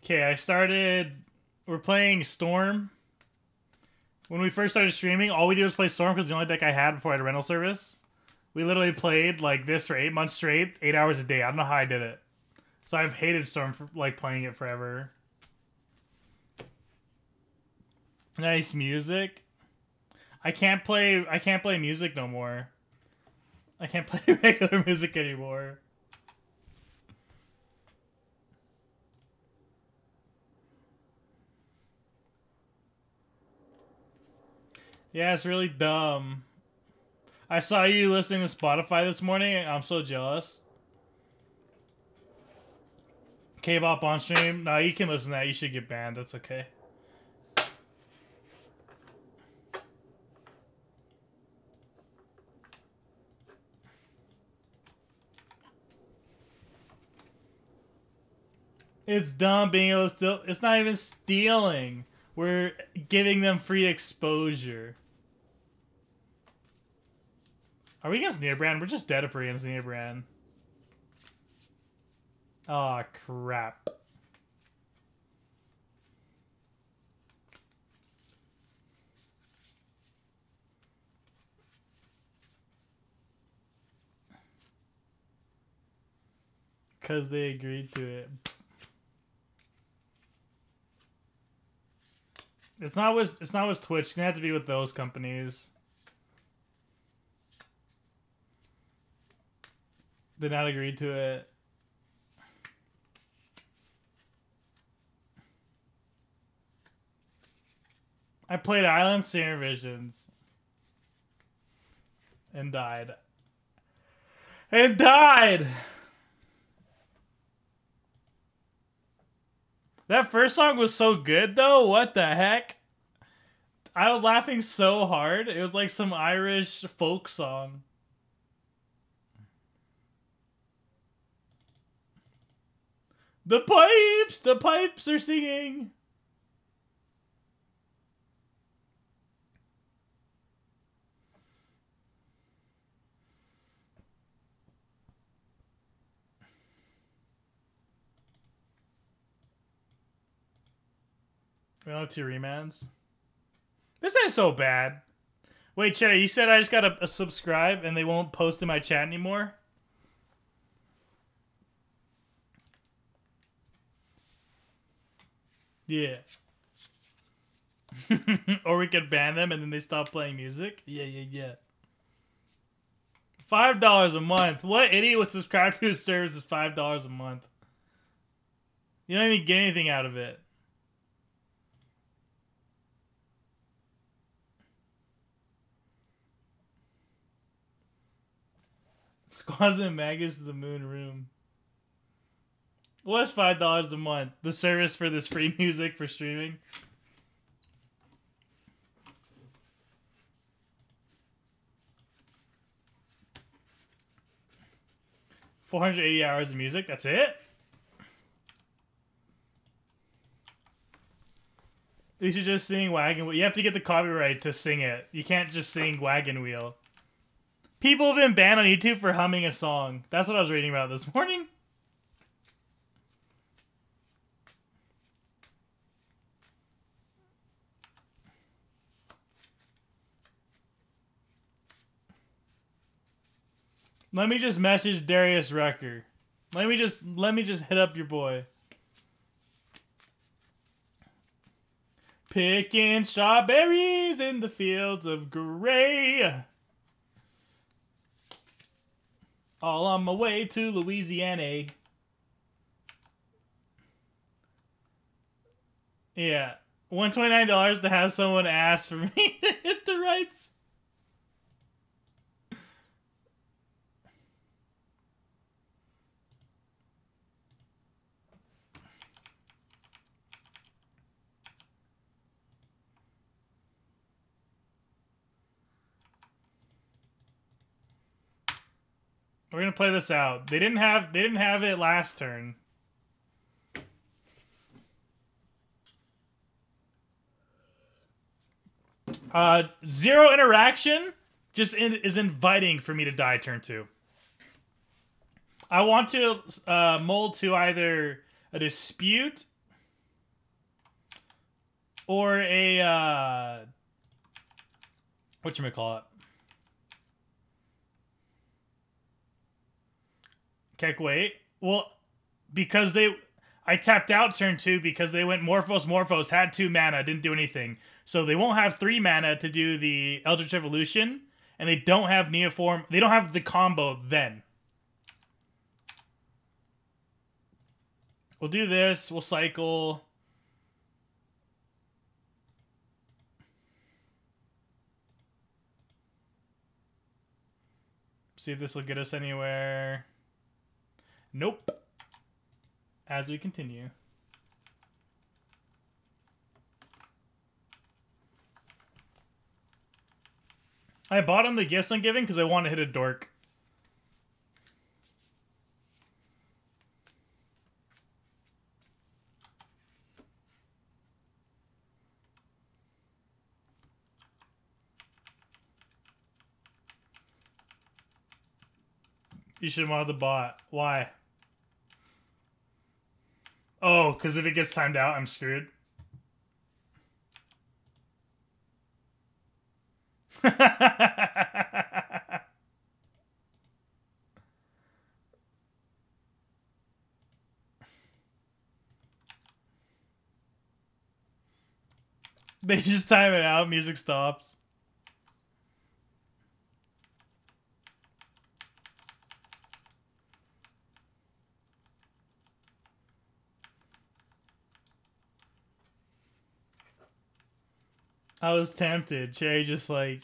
Okay, we're playing Storm. When we first started streaming, all we did was play Storm because the only deck I had before I had a rental service. We literally played like this for 8 months straight, 8 hours a day. I don't know how I did it. So I've hated Storm for like playing it forever. Nice music. I can't play music no more. I can't play regular music anymore. Yeah, it's really dumb. I saw you listening to Spotify this morning. I'm so jealous. K-pop on stream? No, you can listen to that. You should get banned. That's okay. It's dumb being able to steal. It's not even stealing. We're giving them free exposure. Are we against Nearbrand? We're just dead if we're against Nearbrand. Aw, oh, crap. Because they agreed to it. It's not with Twitch. It's gonna have to be with those companies. Did not agree to it. I played Island Sinner Visions. And died. And died! That first song was so good, though. What the heck? I was laughing so hard. It was like some Irish folk song. The pipes are singing. We don't have 2 remands. This ain't so bad. Wait, Cherry, you said I just got a subscribe and they won't post in my chat anymore? Yeah. Or we could ban them and then they stop playing music? Yeah. $5 a month. What idiot would subscribe to his service is $5 a month? You don't even get anything out of it. Squaws and maggots to the moon room. What's $5 a month? The service for this free music for streaming? $480 hours of music? That's it? You should just sing Wagon Wheel. You have to get the copyright to sing it. You can't just sing Wagon Wheel. People have been banned on YouTube for humming a song. That's what I was reading about this morning. Let me just message Darius Rucker. Let me just hit up your boy. Picking strawberries in the fields of gray. All on my way to Louisiana. Yeah. $129 to have someone ask for me to hit the rights. We're gonna play this out. They didn't have it last turn. Zero interaction just is inviting for me to die turn 2. I want to mold to either a dispute Or a whatchamacallit? Keck wait. Well, because I tapped out turn 2 because they went Morphos, had 2 mana, didn't do anything. So they won't have 3 mana to do the Eldritch Evolution, and they don't have Neoform. They don't have the combo then. We'll do this. We'll cycle. See if this will get us anywhere. Nope. As we continue. I bought him the Gifts I'm Giving because I want to hit a dork. You should mod the bot. Why? Oh, because if it gets timed out, I'm screwed. They just time it out, music stops. I was tempted. Cherry just like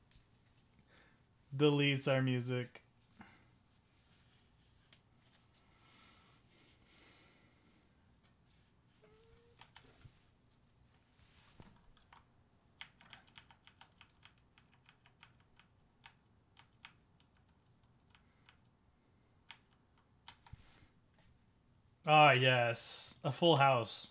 deletes our music. Ah, yes. A full house.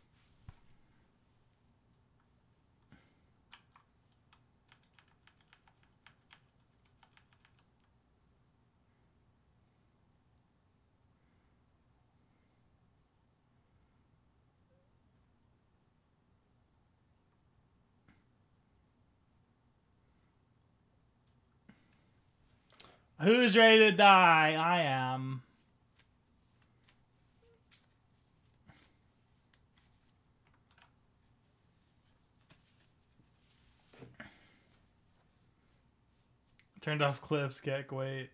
Who's ready to die? I am. Turned off clips, Keck, wait.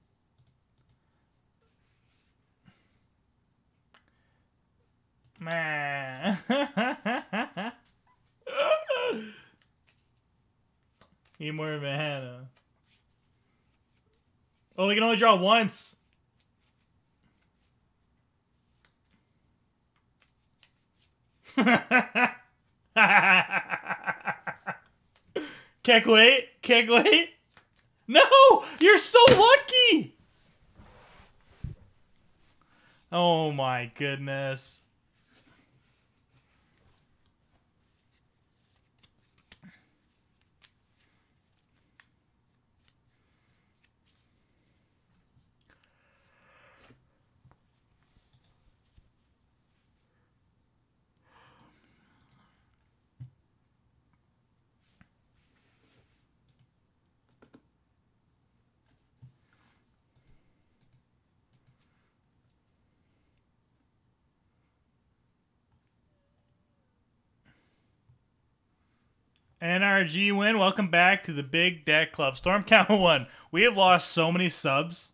Man. Need more mana. Oh, they can only draw once. Keck, wait. Keck, wait. No! You're so lucky! Oh my goodness. NRG win. Welcome back to the Big Deck Club. Storm Count 1. We have lost so many subs.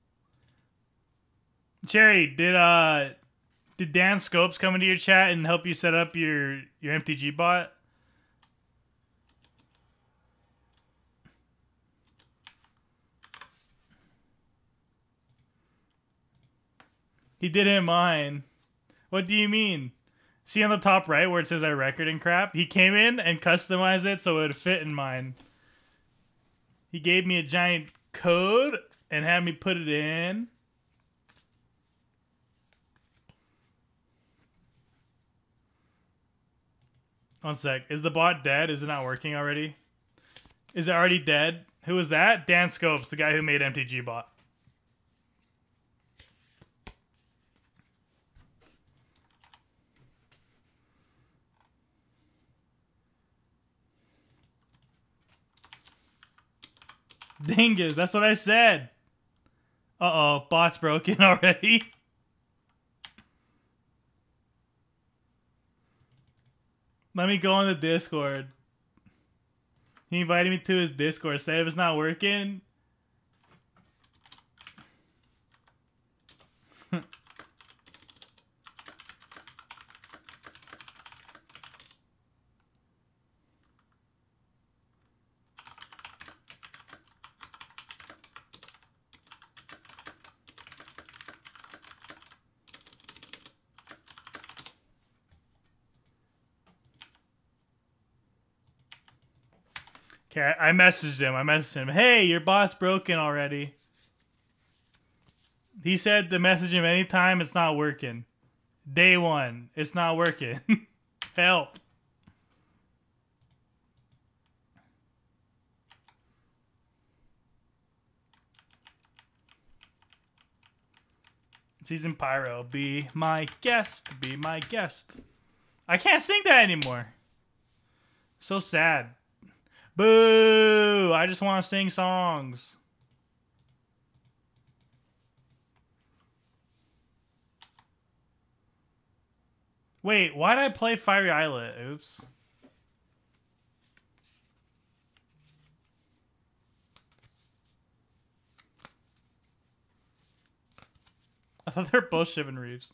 Cherry, did Dan Scopes come into your chat and help you set up your MTG bot? He did it in mine. What do you mean? See on the top right where it says our record and crap? He came in and customized it so it would fit in mine. He gave me a giant code and had me put it in. One sec. Is the bot dead? Is it not working already? Is it already dead? Who was that? Dan Scopes, the guy who made MTG bot. Dingus, that's what I said. Uh-oh, bot's broken already. Let me go on the Discord. He invited me to his Discord. Say if it's not working. Okay, I messaged him. Hey, your bot's broken already. He said to message him anytime it's not working. Day one, it's not working. Help. Season Pyro, be my guest. Be my guest. I can't sing that anymore. So sad. Boo! I just want to sing songs. Wait, why did I play Fiery Islet? Oops. I thought they were both Shivan Reeves.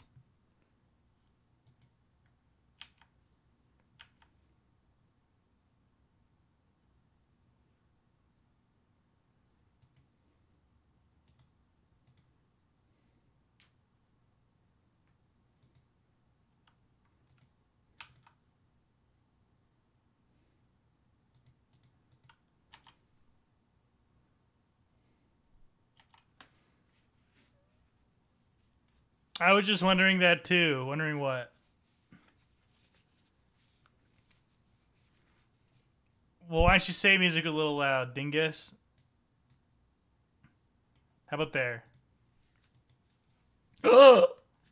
I was just wondering that too. Wondering what? Well, why don't you say music a little loud, dingus? How about there? Ugh!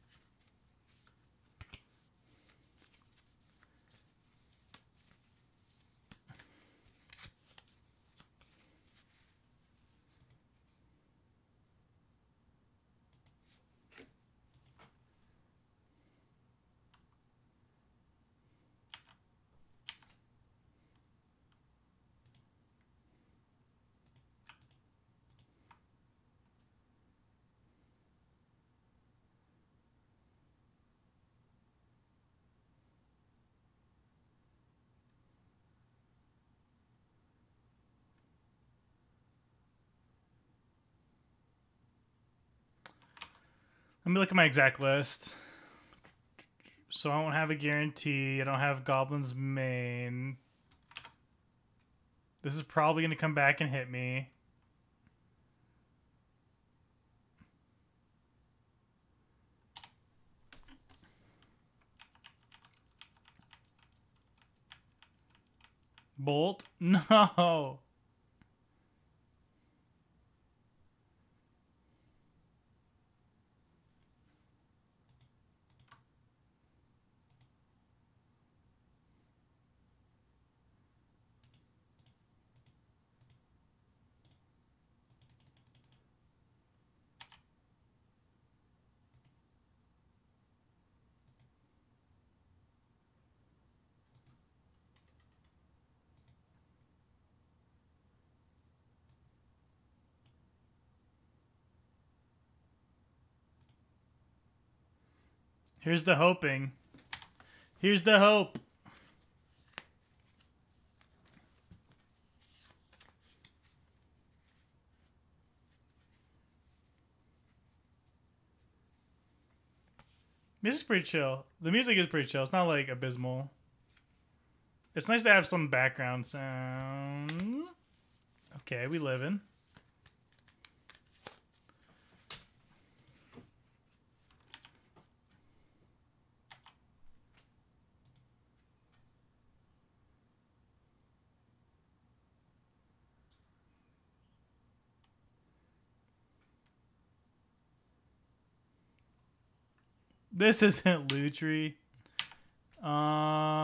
Let me look at my exact list. So I won't have a guarantee. I don't have Goblin's main. This is probably going to come back and hit me. Bolt? No. Here's the hoping. Here's the hope. This is pretty chill. The music is pretty chill. It's not like abysmal. It's nice to have some background sound. Okay, we living. This isn't Lutri.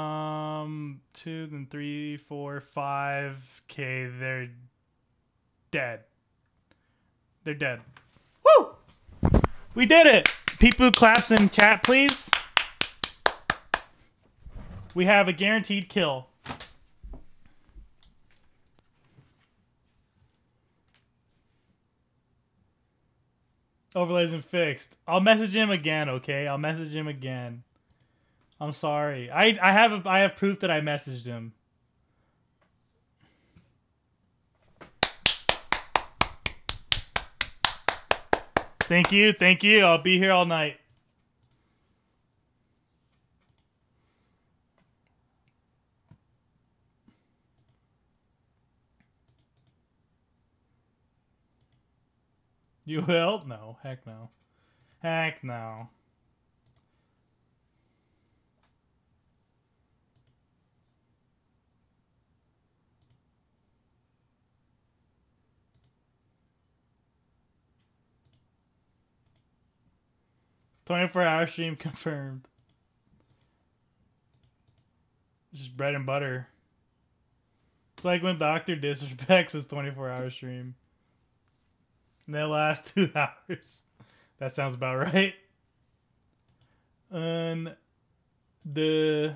2, then 3, 4, 5. Okay, they're Dead. They're dead. Woo! We did it! People claps in chat, please. We have a guaranteed kill. Overlays and fixed. I'll message him again, okay? I'll message him again. I'm sorry. I have proof that I messaged him. Thank you, thank you. I'll be here all night. You will? No. Heck no. Heck no. "24-hour stream confirmed." Just bread and butter. It's like when Dr. disrespects his 24-hour stream. And they last 2 hours. That sounds about right. And did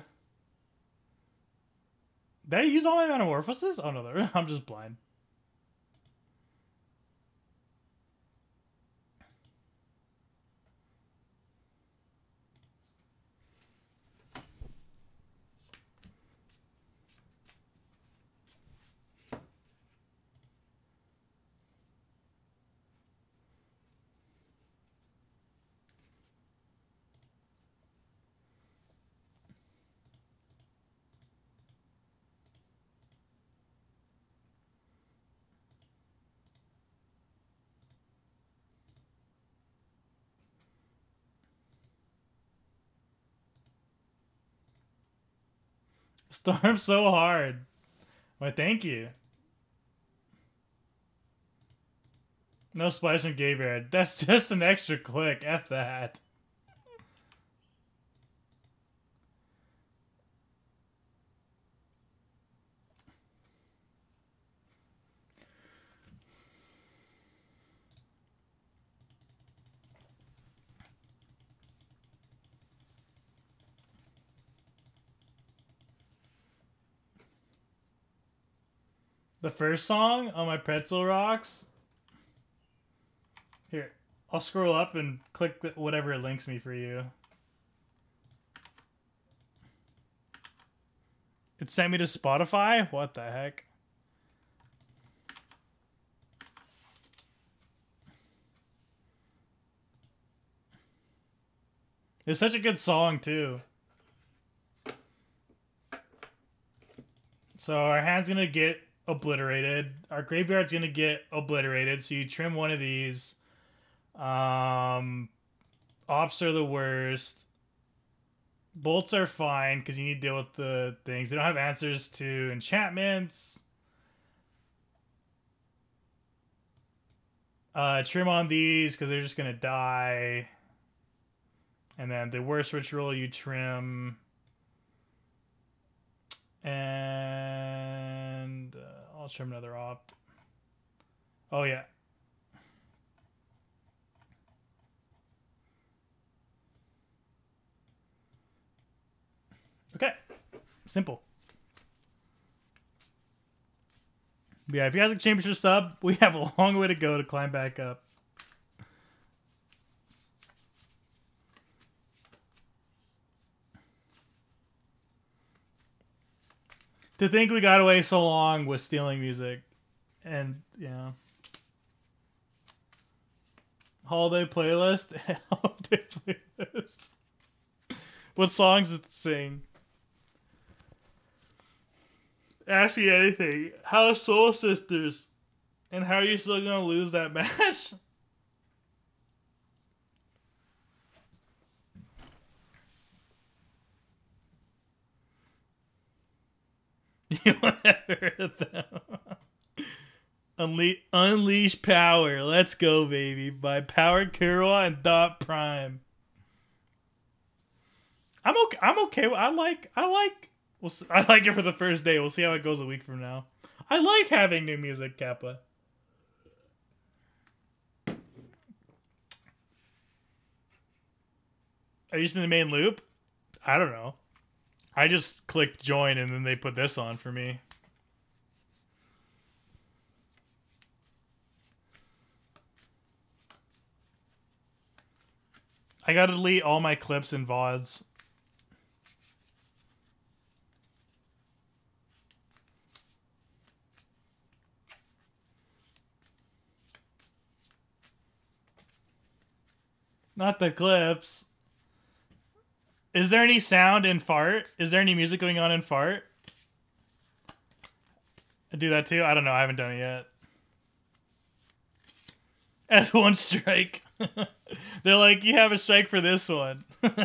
I use all my metamorphoses? Oh no, I'm just blind. Storm so hard. Why, thank you. No splash from Graveyard. That's just an extra click. F that. The first song on my Pretzel Rocks. Here, I'll scroll up and click whatever it links me for you. It sent me to Spotify? What the heck? It's such a good song, too. So our hand's gonna get obliterated. Our graveyard's gonna get obliterated. So you trim one of these. Ops are the worst. Bolts are fine because you need to deal with the things. They don't have answers to enchantments. Trim on these because they're just gonna die. And then the worst ritual you trim. And I'll trim another opt. Oh yeah. Okay. Simple. But yeah, if you guys can change your sub, we have a long way to go to climb back up. To think we got away so long with stealing music. And, yeah. Holiday playlist? Holiday playlist. What songs does it sing? Ask me anything. How's Soul Sisters? And how are you still gonna lose that match? You want to hear them? Unleash Power. Let's go, baby. By Power Kurwa and Dot Prime. I'm okay. I like it for the first day. We'll see how it goes a week from now. I like having new music, Kappa. Are you just in the main loop? I don't know. I just clicked join and then they put this on for me. I gotta delete all my clips and VODs. Not the clips. Is there any sound in fart? Is there any music going on in fart? I do that too? I don't know. I haven't done it yet. As one strike. They're like, you have a strike for this one.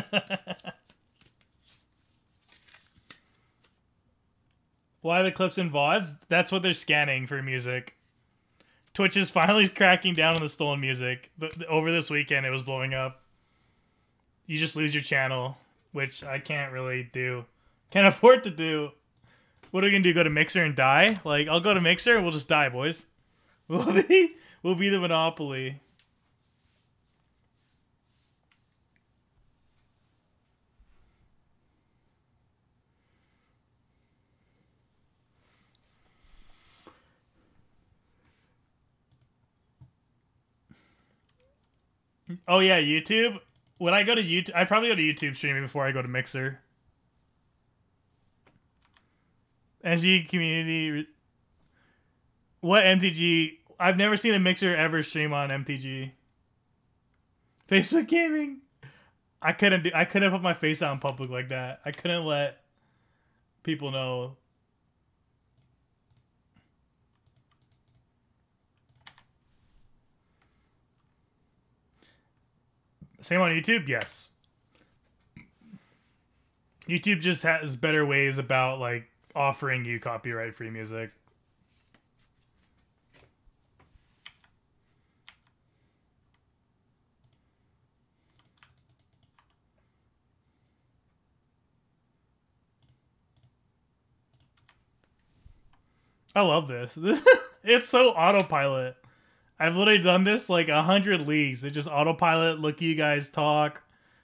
Why the clips and VODs? That's what they're scanning for music. Twitch is finally cracking down on the stolen music. Over this weekend, it was blowing up. You just lose your channel, which I can't really do. Can't afford to do. What are we gonna do? Go to Mixer and die? Like, I'll go to Mixer and we'll just die, boys. We'll be the monopoly. Oh yeah, YouTube. When I go to YouTube, I probably go to YouTube streaming before I go to Mixer. NG community. What MTG? I've never seen a Mixer ever stream on MTG. Facebook gaming. I couldn't put my face out in public like that. I couldn't let people know. Same on YouTube? Yes. YouTube just has better ways about like offering you copyright free music. I love this. It's so autopilot. I've literally done this like 100 leagues. It just autopilot, look at you guys talk.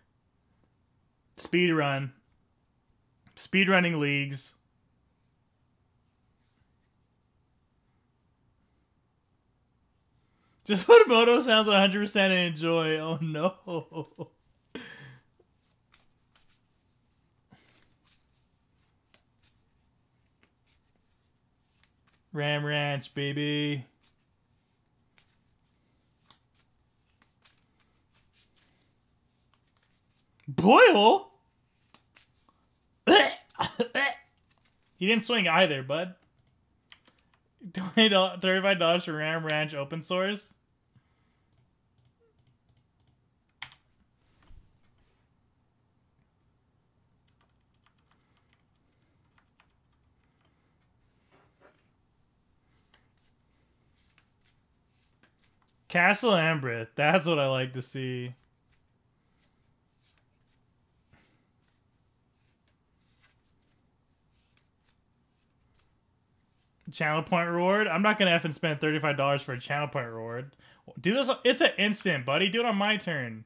Speedrun. Speedrunning leagues. Just put Moto sounds 100% and enjoy. Oh no. Ram Ranch, baby. Boyle? He didn't swing either, bud. $35 for Ram Ranch open source. Castle Ambreth. That's what I like to see. Channel point reward? I'm not gonna effing spend $35 for a channel point reward. Do this. It's an instant, buddy. Do it on my turn.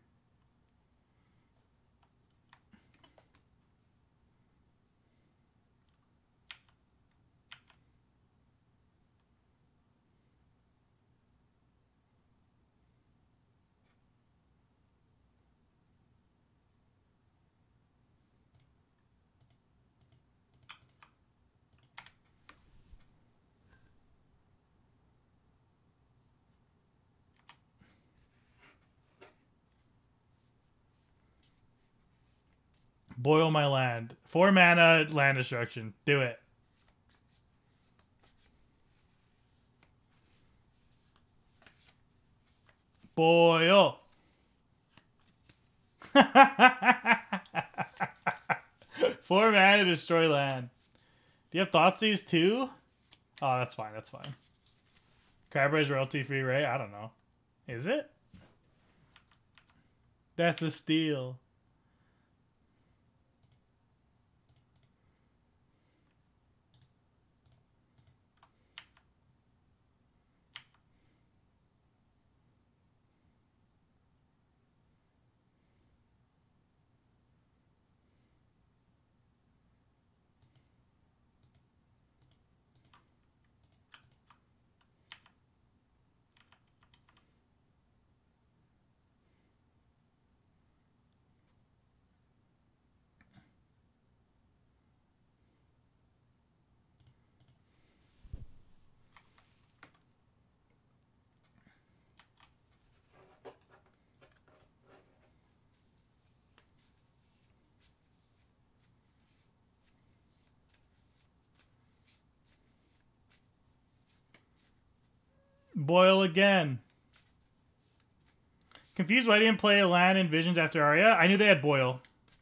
Boil my land. 4 mana land destruction. Do it. Boil. 4 mana to destroy land. Do you have Thoughtseize too? Oh, that's fine. That's fine. Crabber's royalty free, right? I don't know. Is it? That's a steal. Boil again. Confused why I didn't play Aladdin and Visions after Arya. I knew they had Boil.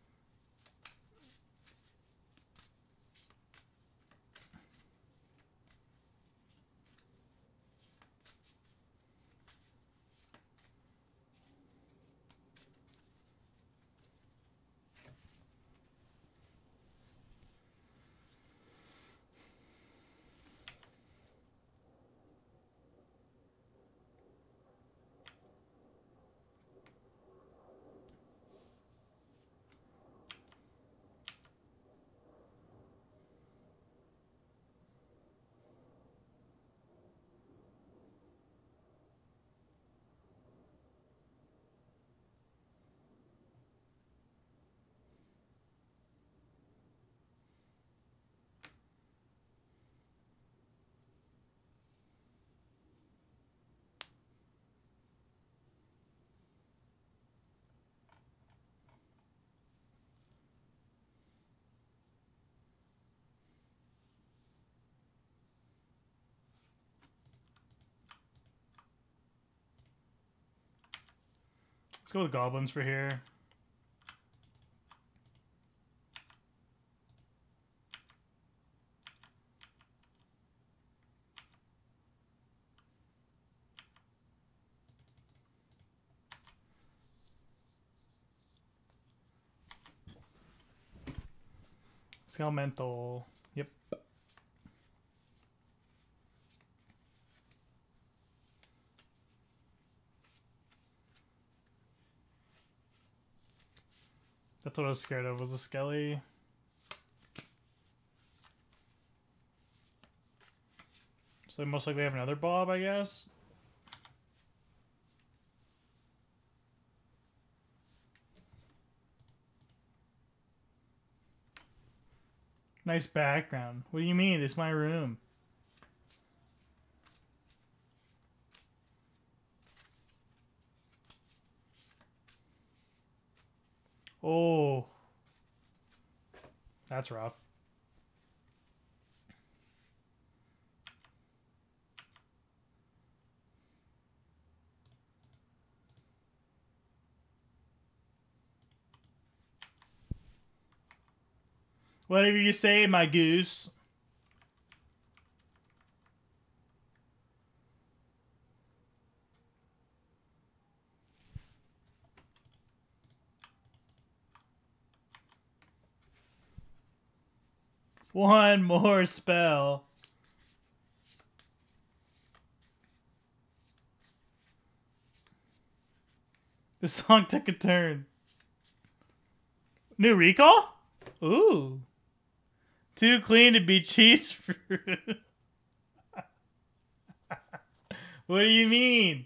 Let's go with goblins for here. Skelemental. Yep. That's what I was scared of, was a Skelly. So they most likely have another Bob, I guess. Nice background. What do you mean? It's my room. Oh. That's rough. Whatever you say, my goose. One more spell. The song took a turn. New recall? Ooh. Too clean to be cheese fruit. What do you mean?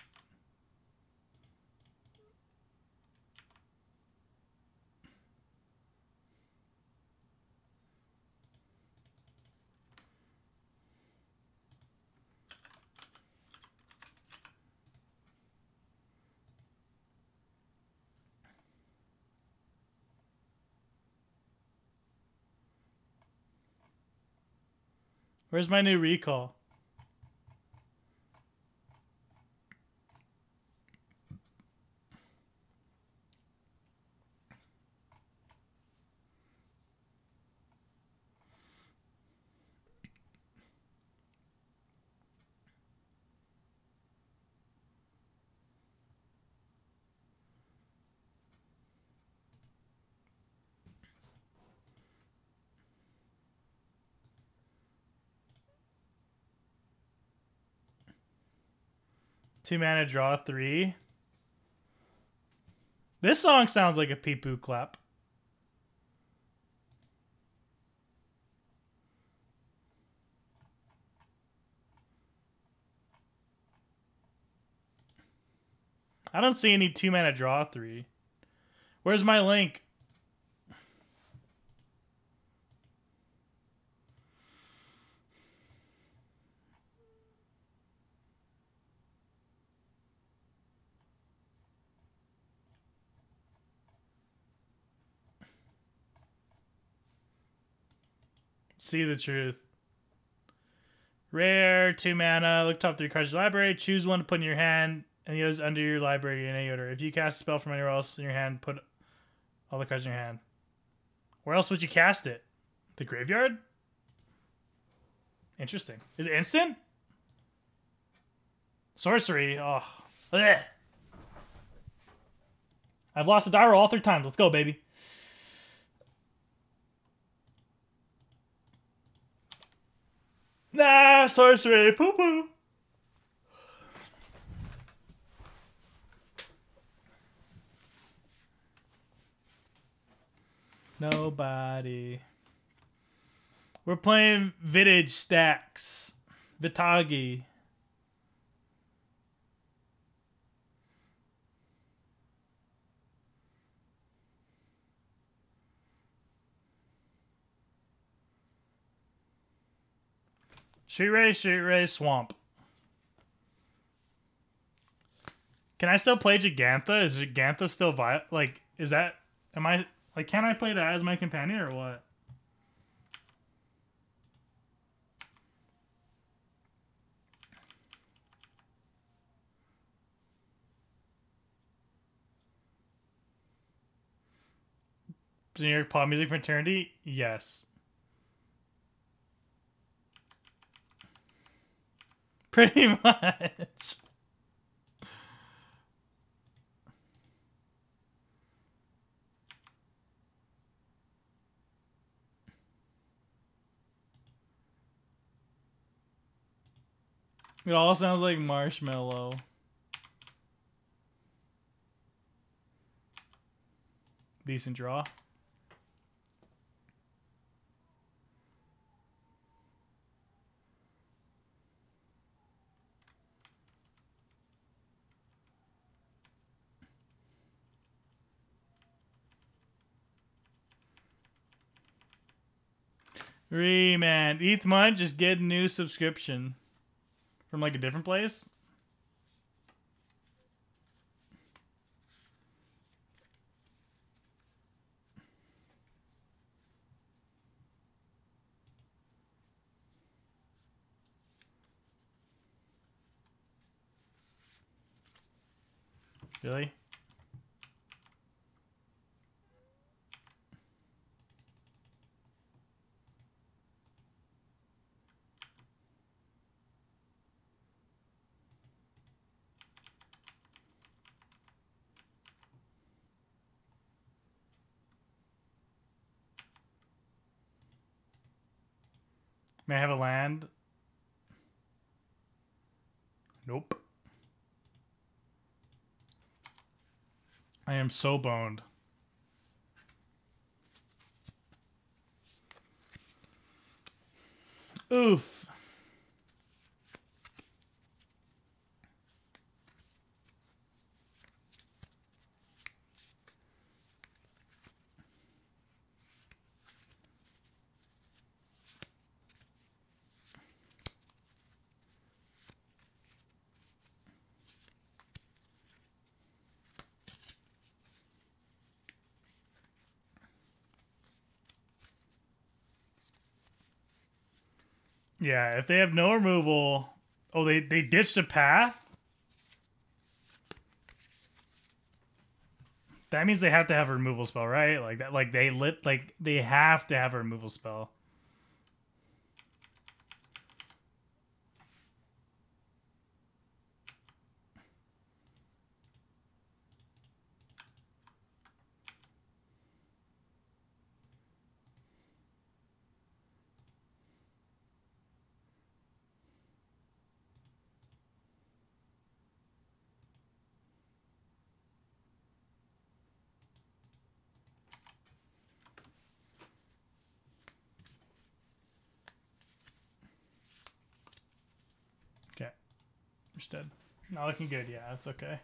Where's my new recall? Two mana, draw 3. This song sounds like a pee-poo clap. I don't see any 2 mana, draw 3. Where's my link? See the truth. Rare, 2 mana. Look top 3 cards of your library. Choose one to put in your hand, and the others under your library in any order. If you cast a spell from anywhere else in your hand, put all the cards in your hand. Where else would you cast it? The graveyard? Interesting. Is it instant? Sorcery. Oh. Blech. I've lost a die roll all 3 times. Let's go, baby. Nah, sorcery. Poo poo. Nobody. We're playing Vintage Stacks. Vitagi. Street Ray, Swamp. Can I still play Gigantha? Is Gigantha still viable? Like, is that... Am I... Like, can I play that as my companion or what? Generic pop music for eternity? Yes. Pretty much. It all sounds like Marshmallow. Decent draw. Man, ETH month, just get a new subscription from like a different place. Really? May I have a land? Nope. I am so boned. Oof. Yeah, if they have no removal... Oh, they ditched a path? That means they have to have a removal spell, right? Like that, like they have to have a removal spell. Okay. Understood. Not looking good, yeah, that's okay.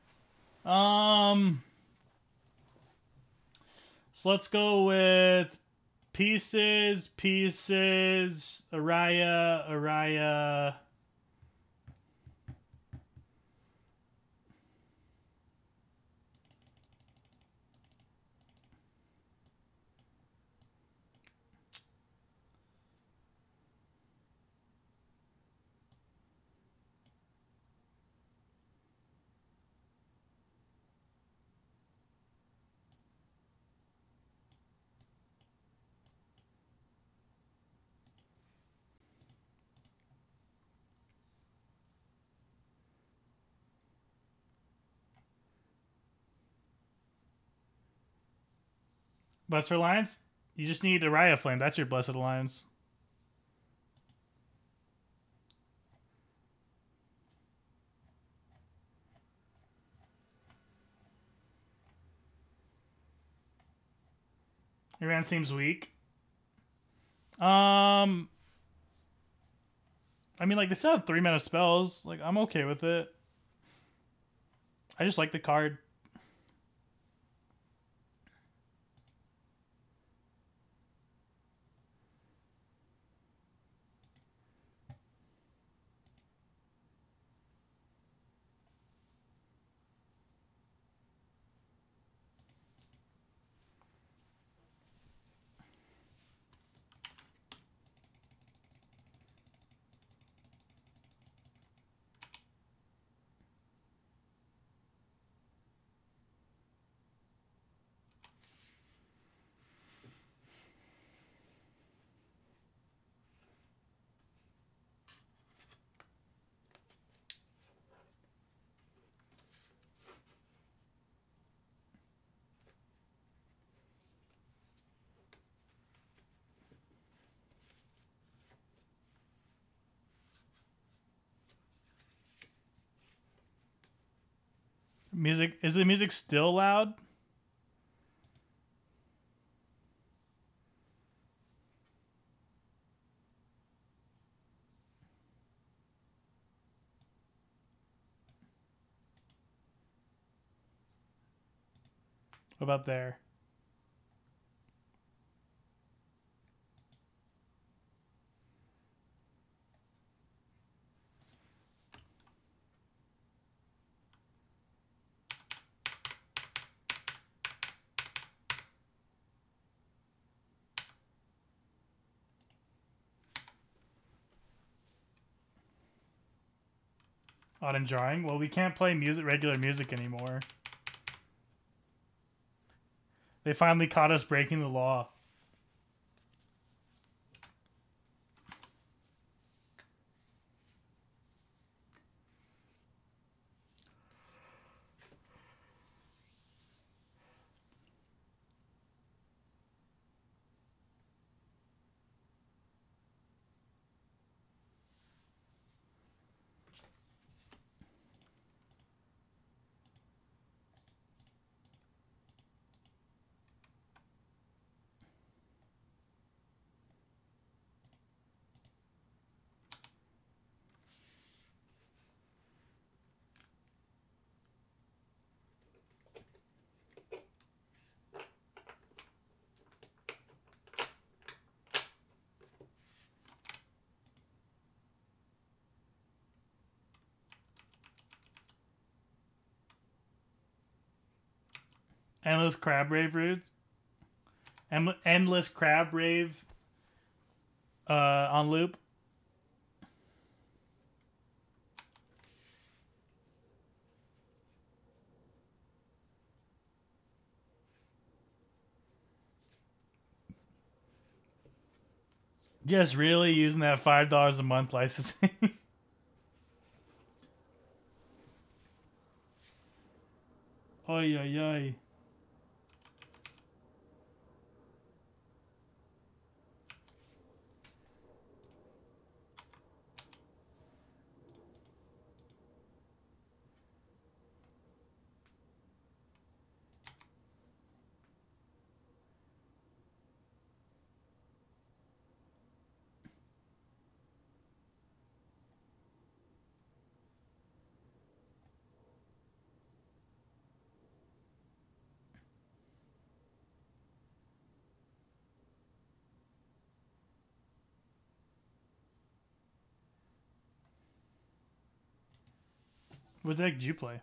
So let's go with pieces, Araya. Blessed Alliance? You just need Araya Flame. That's your Blessed Alliance. Iran seems weak. I mean, like, they still have 3 mana spells. Like, I'm okay with it. I just like the card. Music. Is the music still loud? What about there? Odd and drawing? Well, we can't play regular music anymore. They finally caught us breaking the law. Endless Crab Rave roots. Endless Crab Rave on loop. Just really using that $5 a month licensing. Oy, oy, oy. What deck did you play?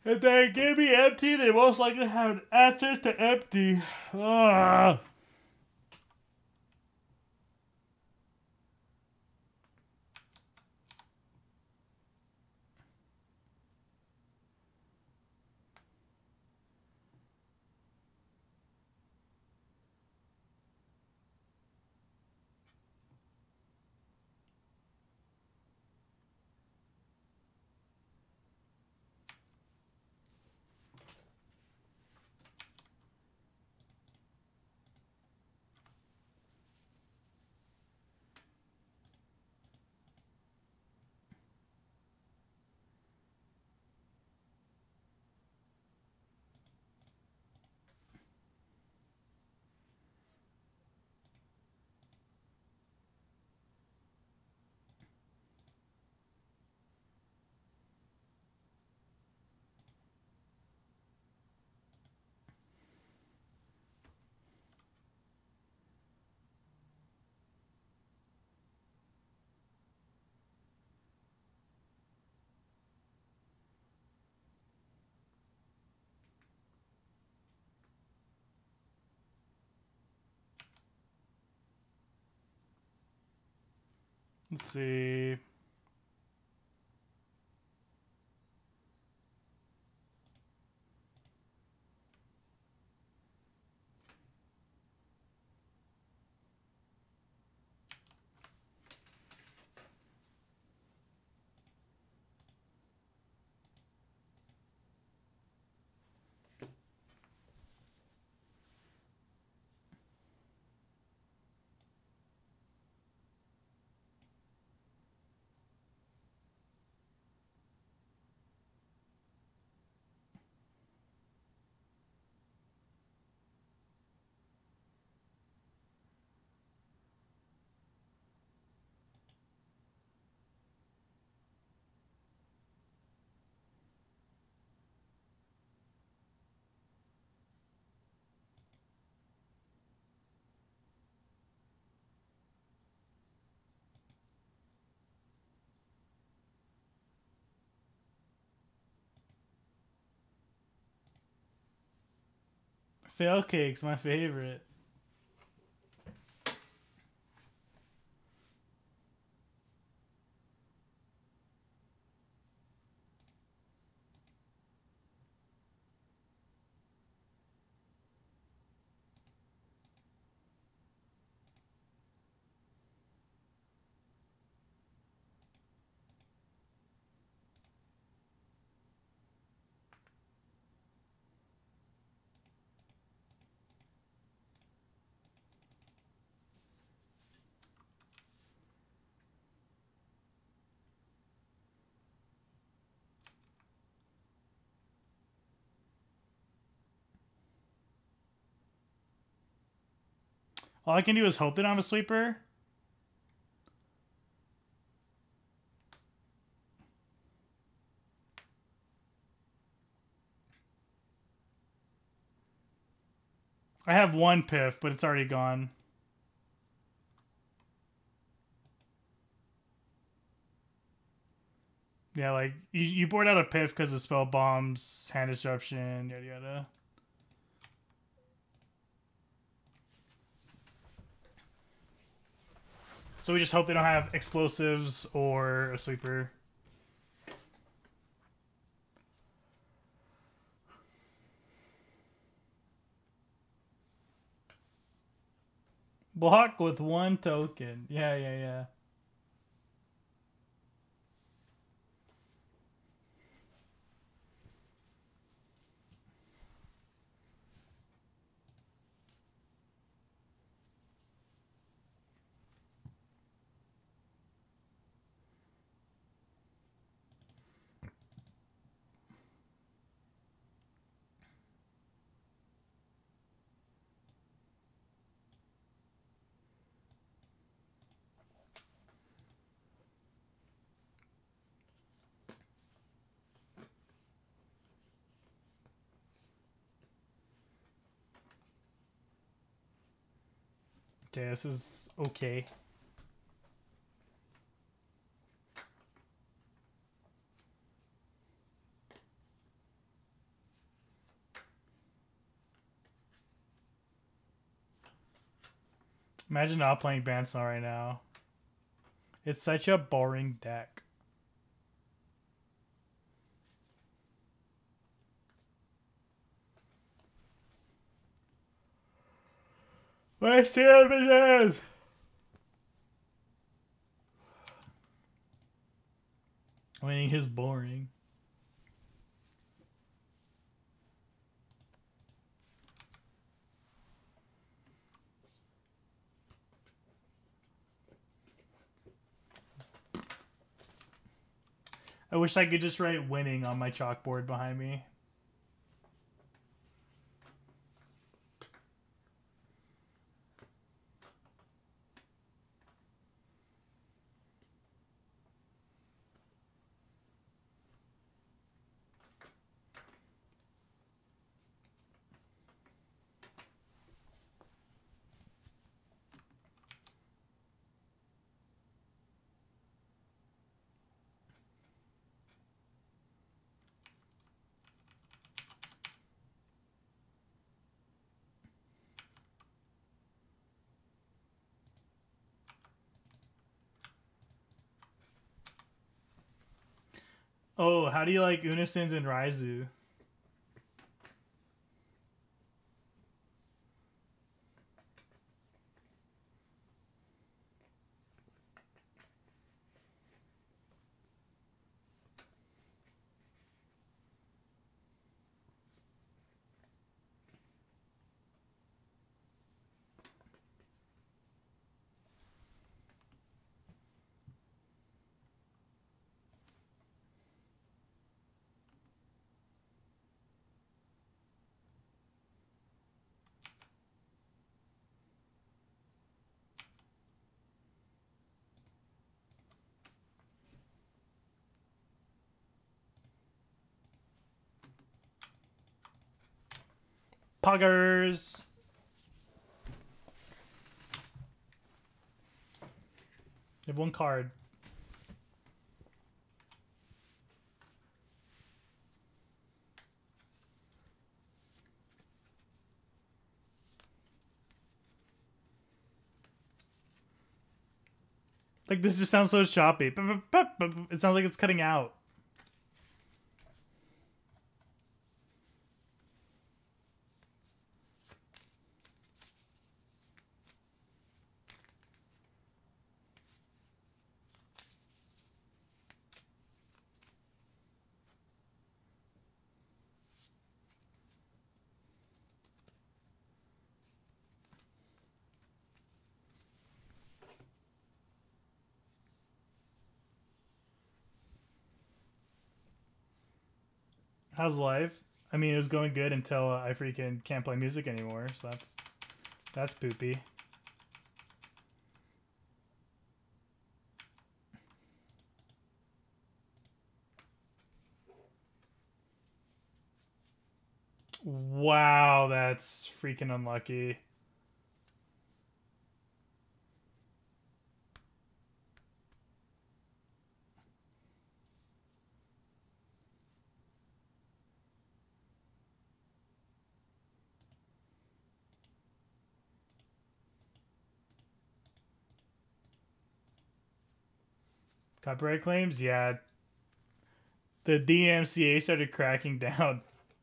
If they give me empty, they most likely have an answer to empty. Ugh. Let's see. Fail cake's my favorite. All I can do is hope that I'm a sweeper. I have one piff, but it's already gone. Yeah, like, you board out a piff because of spell bombs, hand disruption, yada yada. So we just hope they don't have explosives or a sweeper. Block with one token. Yeah, yeah, yeah. Okay, this is okay. Imagine not playing Bansal right now. It's such a boring deck. My sandwiches! Winning is boring. I wish I could just write winning on my chalkboard behind me. Oh, how do you like Unisons and Raizu? Puggers! You have one card. Like, this just sounds so choppy. It sounds like it's cutting out. How's life? I mean, it was going good until I freaking can't play music anymore, so that's poopy. Wow, that's freaking unlucky. Copyright claims? Yeah. The DMCA started cracking down.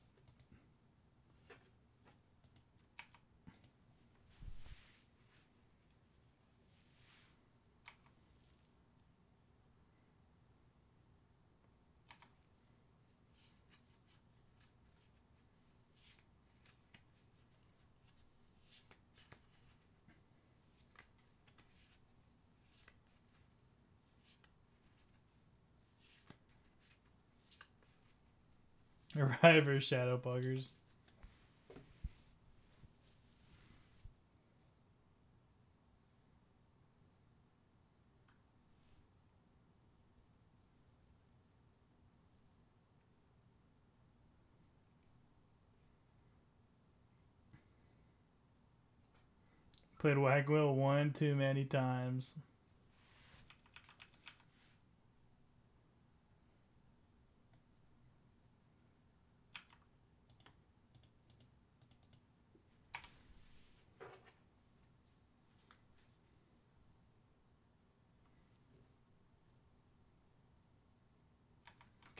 Arriver shadow buggers. Played Wagwell one too many times.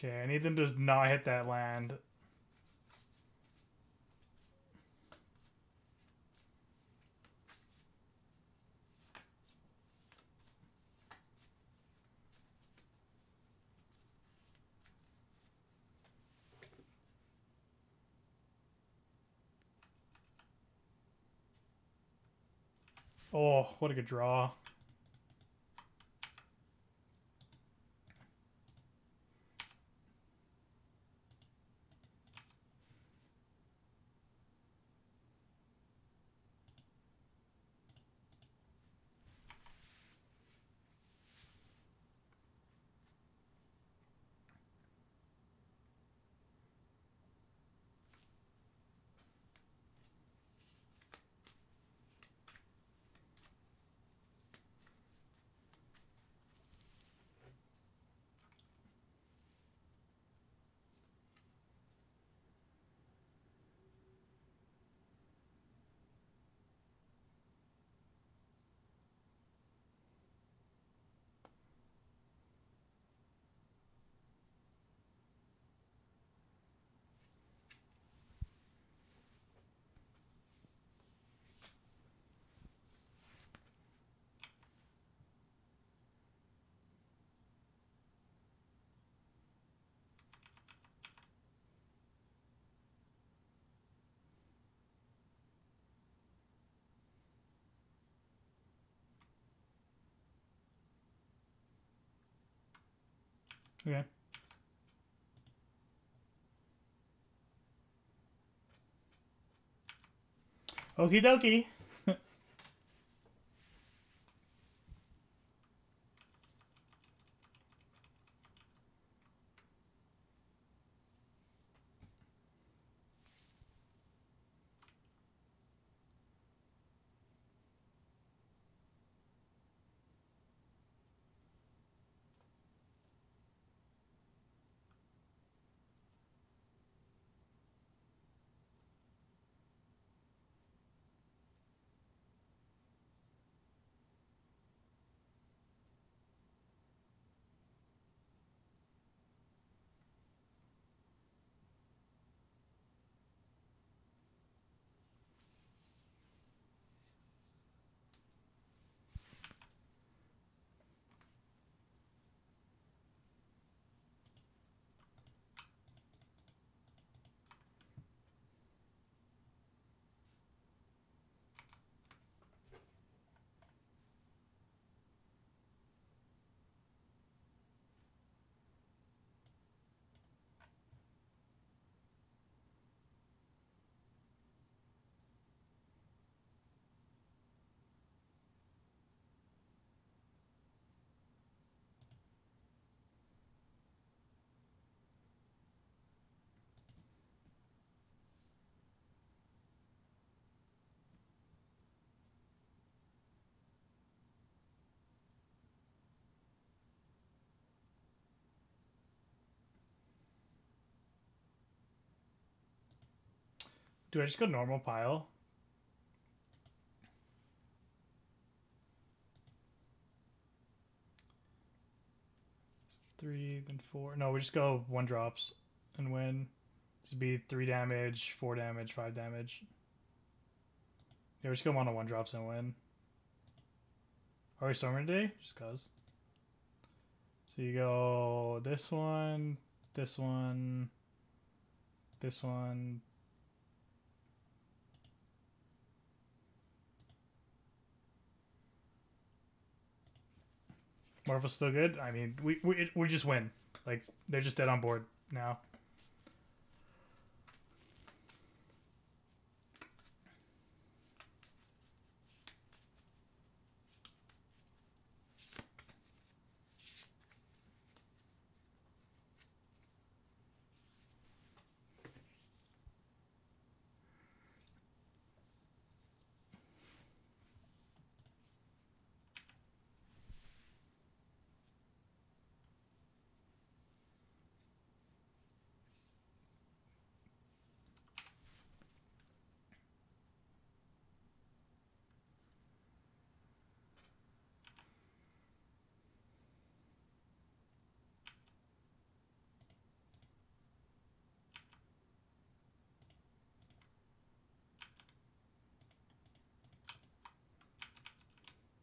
Okay, I need them to not hit that land. Oh, what a good draw. Okay. Okie dokie. Do I just go normal pile? Three, then four. No, we just go one drops and win. This would be 3 damage, 4 damage, 5 damage. Yeah, we just go mono one drops and win. Are we storming today? Just cause. So you go this one, this one, this one. Marvel's still good. I mean, we just win. Like they're just dead on board now.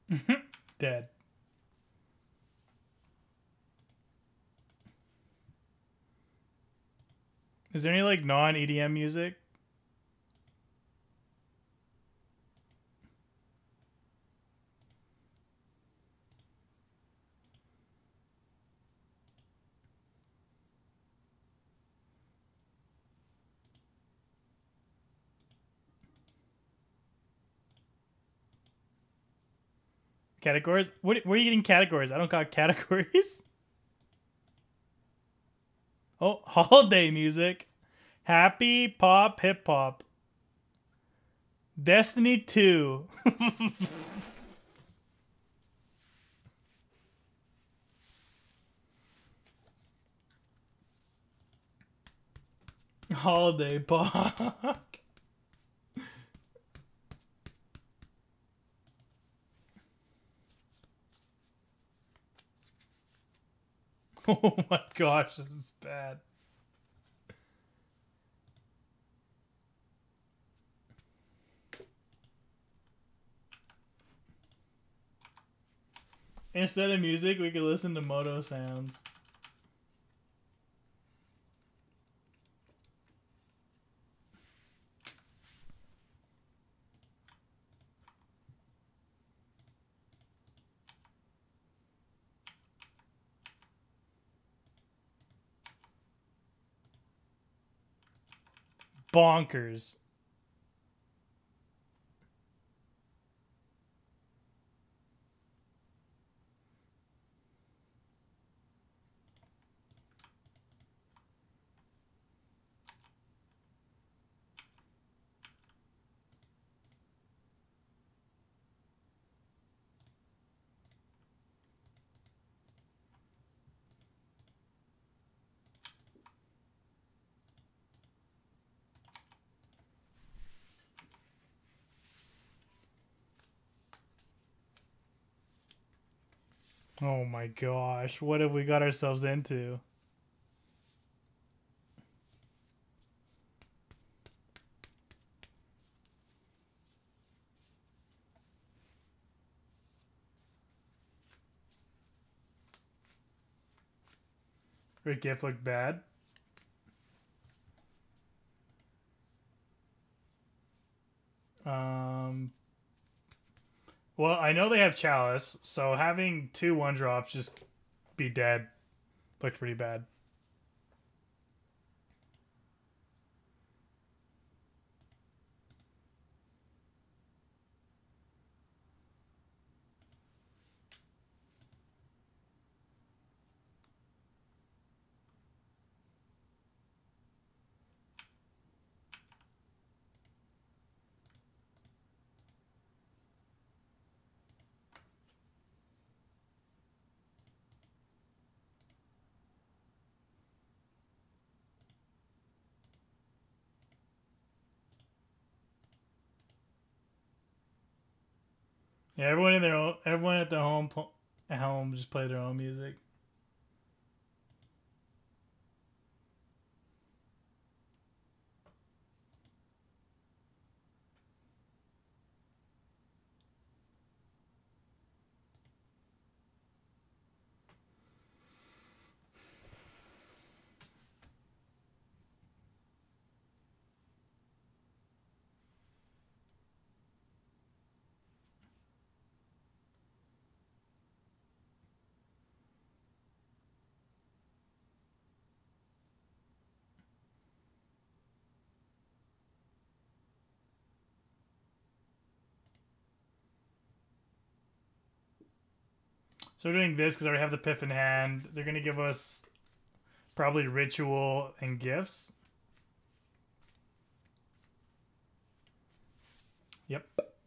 Dead. Is there any like non-EDM music? Categories? What? Where are you getting categories? I don't got categories. Oh, holiday music. Happy pop, hip hop. Destiny 2. Holiday pop. Oh my gosh, this is bad. Instead of music, we could listen to moto sounds. Bonkers. Oh my gosh, what have we got ourselves into? Her gift looked bad. Well, I know they have Chalice, so having 2 1-drops just be dead looked pretty bad. Yeah, everyone at their home just play their own music. So we're doing this because I already have the Piff in hand. They're going to give us probably Ritual and Gifts. Yep.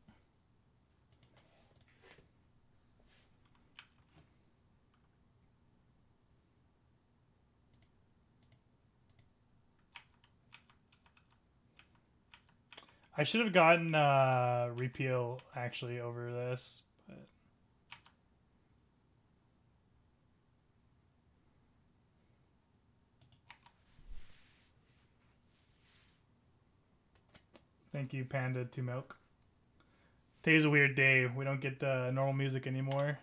I should have gotten Repeal actually over this. But... Thank you, Panda to Milk. Today's a weird day. We don't get the normal music anymore.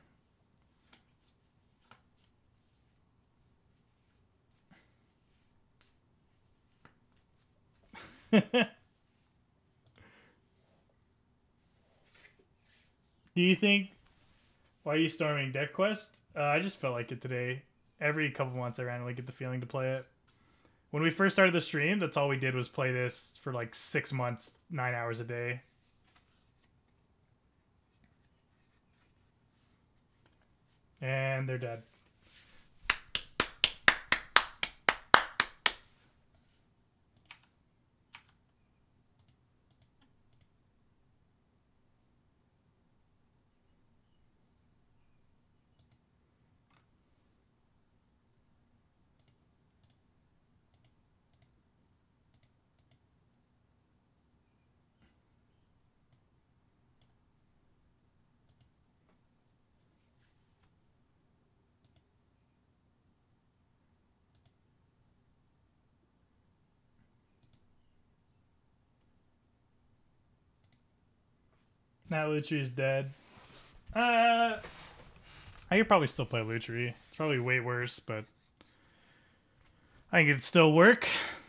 Do you think... Why are you storming Deck Quest? I just felt like it today. Every couple months I randomly get the feeling to play it. When we first started the stream, that's all we did was play this for like 6 months, 9 hours a day. And they're dead. Now Lutri is dead. I could probably still play Lutri. It's probably way worse, but I think it'd still work.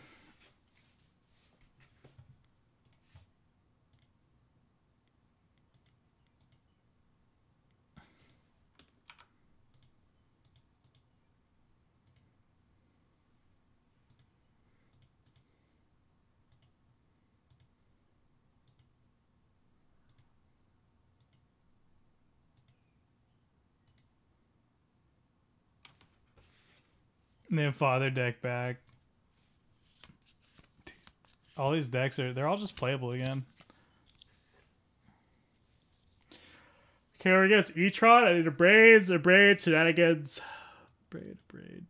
And then father deck back. All these decks they're all just playable again. Okay, we're against E-Tron. I need a braids, shenanigans. Braid.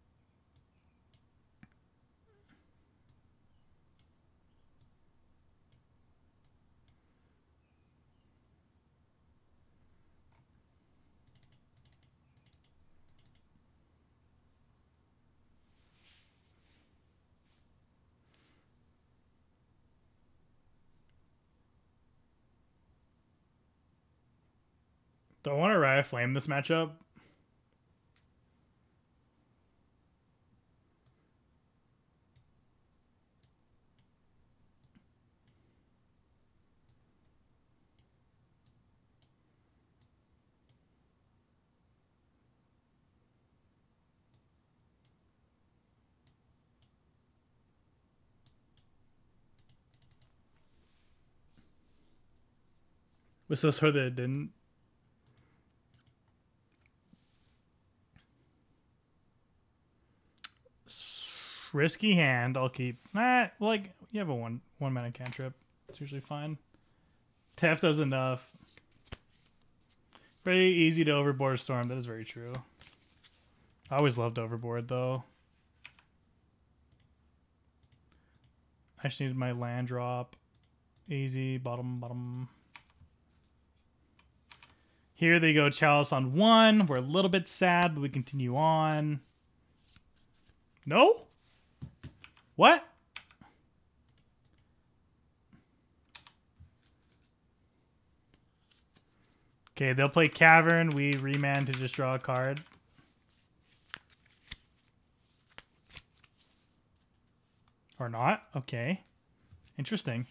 Do I want to Raya Flame this matchup? Was so sure that it didn't. Risky hand. I'll keep. Like you have a one mana cantrip. It's usually fine. Tef does enough. Very easy to overboard storm. That is very true. I always loved overboard though. I just needed my land drop. Easy bottom. Here they go. Chalice on 1. We're a little bit sad, but we continue on. No? What? Okay, they'll play Cavern. We remand to just draw a card. Or not? Okay. Interesting.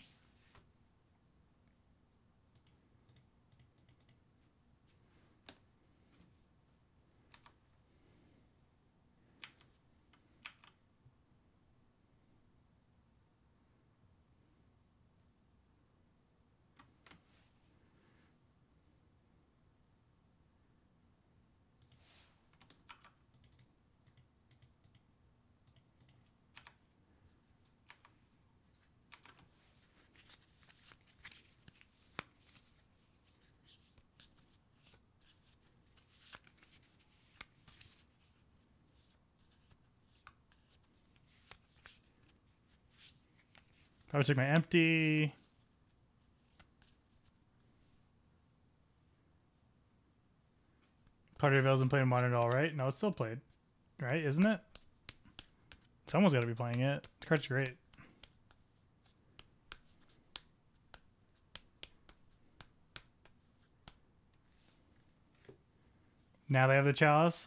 Probably took my empty. Party of isn't playing Modern at all, right? No, it's still played. Right? Isn't it? Someone's got to be playing it. The card's great. Now they have the chalice.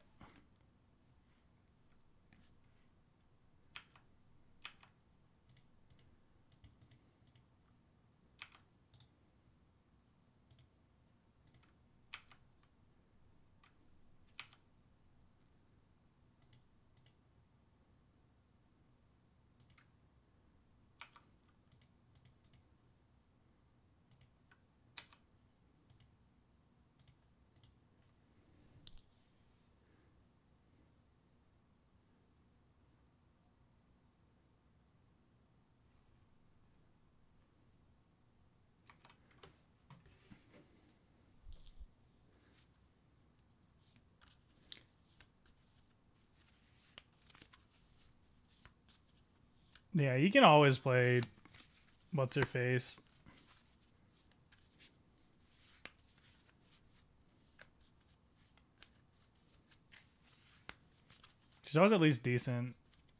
Yeah, you can always play what's her face. She's always at least decent.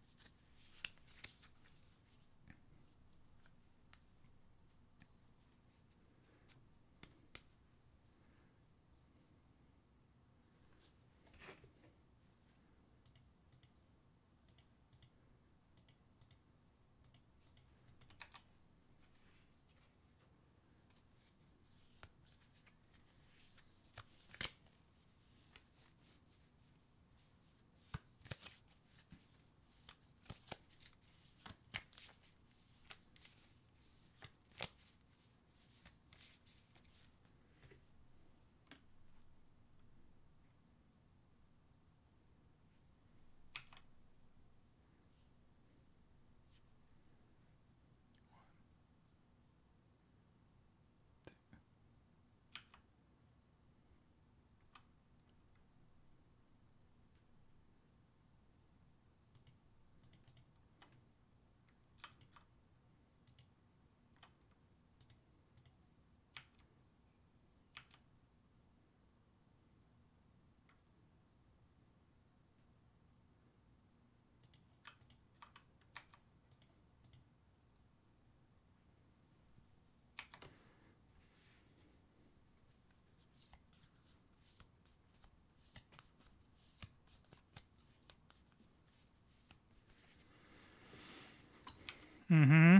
Mm-hmm.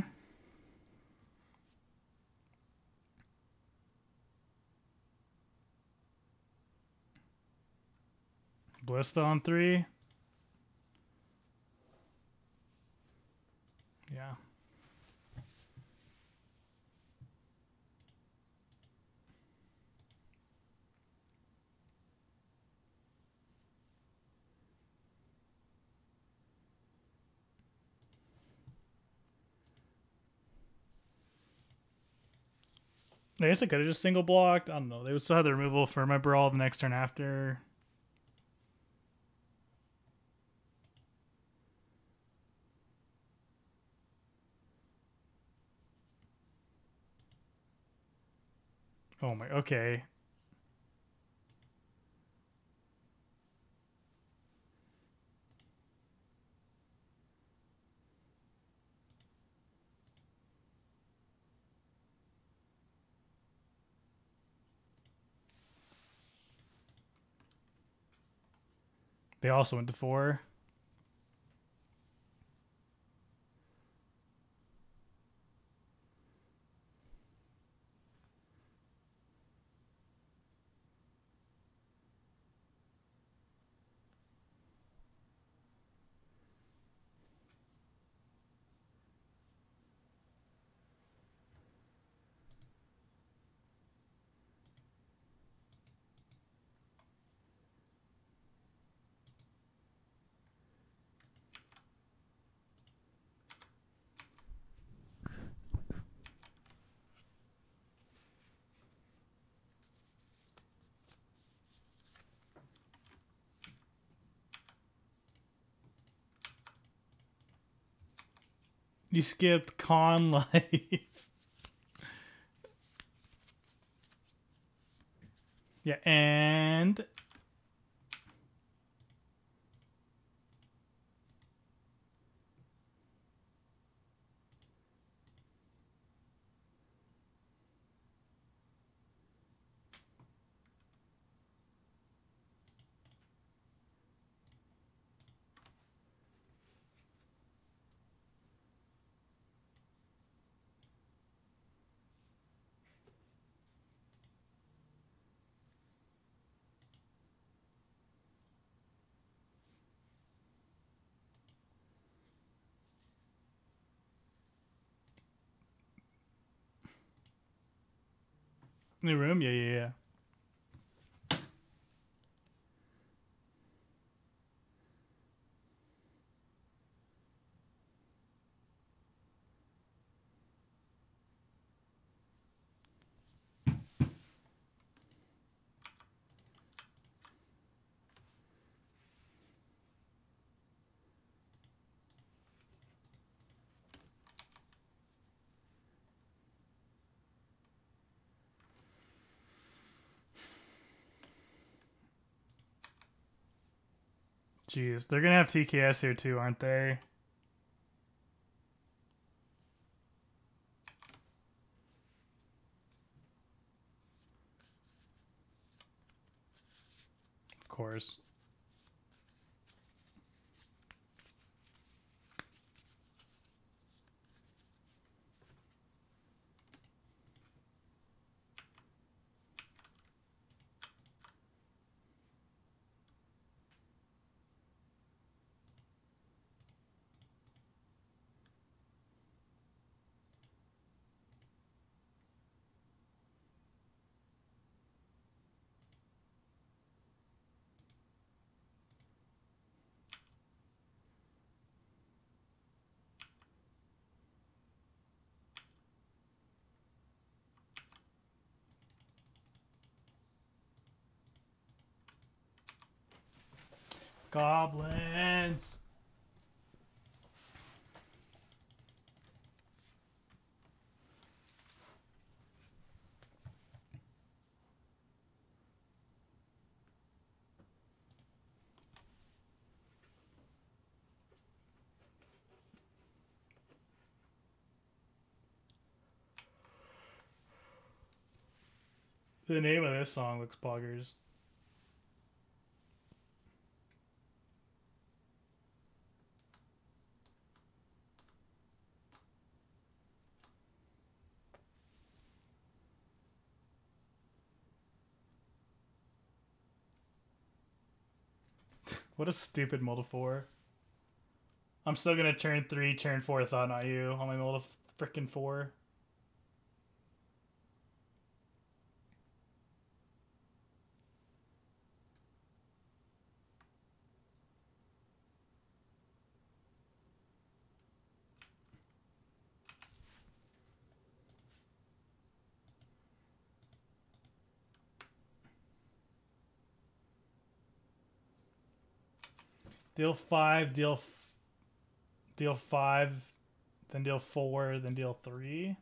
Blista on 3. Yeah. I guess I could have just single blocked. I don't know. They would still have the removal for my brawl the next turn after. Oh my, okay. They also went to 4. You skipped con life. Yeah, and New room? Yeah, yeah, yeah. Jeez, they're gonna have TKS here too, aren't they? Of course. Goblins. The name of this song looks poggers. What a stupid multi 4. I'm still gonna turn 3, turn 4 Thought Not You on my multi frickin' 4. Deal 5, deal 5, then deal 4, then deal 3.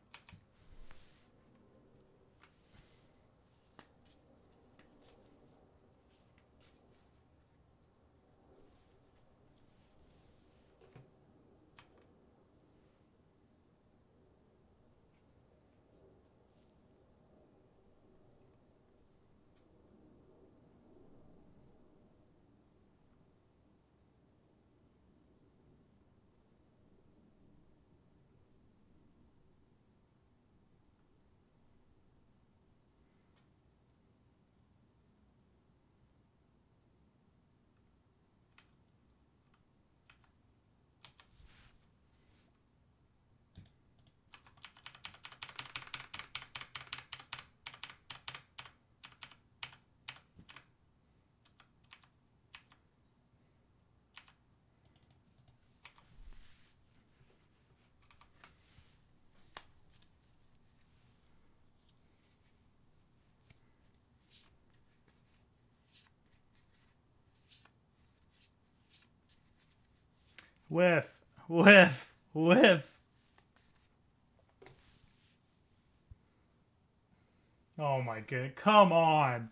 Whiff, whiff, whiff. Oh my god, come on.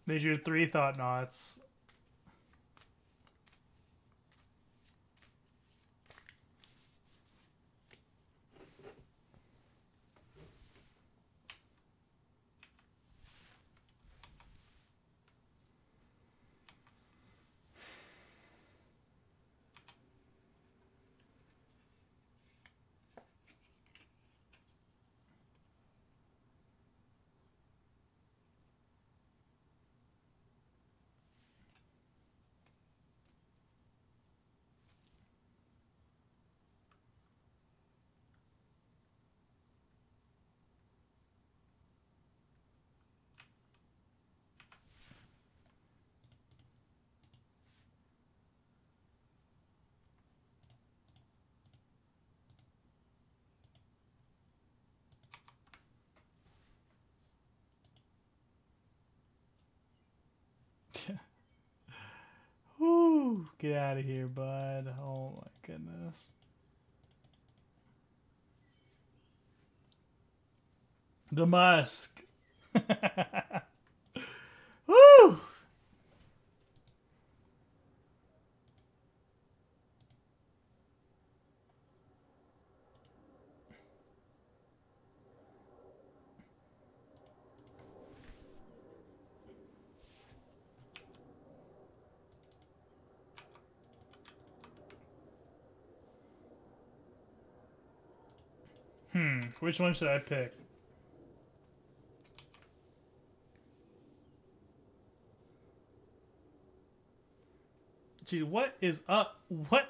There's your 3 thought knots. Whoo, get out of here, bud. Oh my goodness. The Musk. Woo! Which one should I pick? Gee, what is up? What?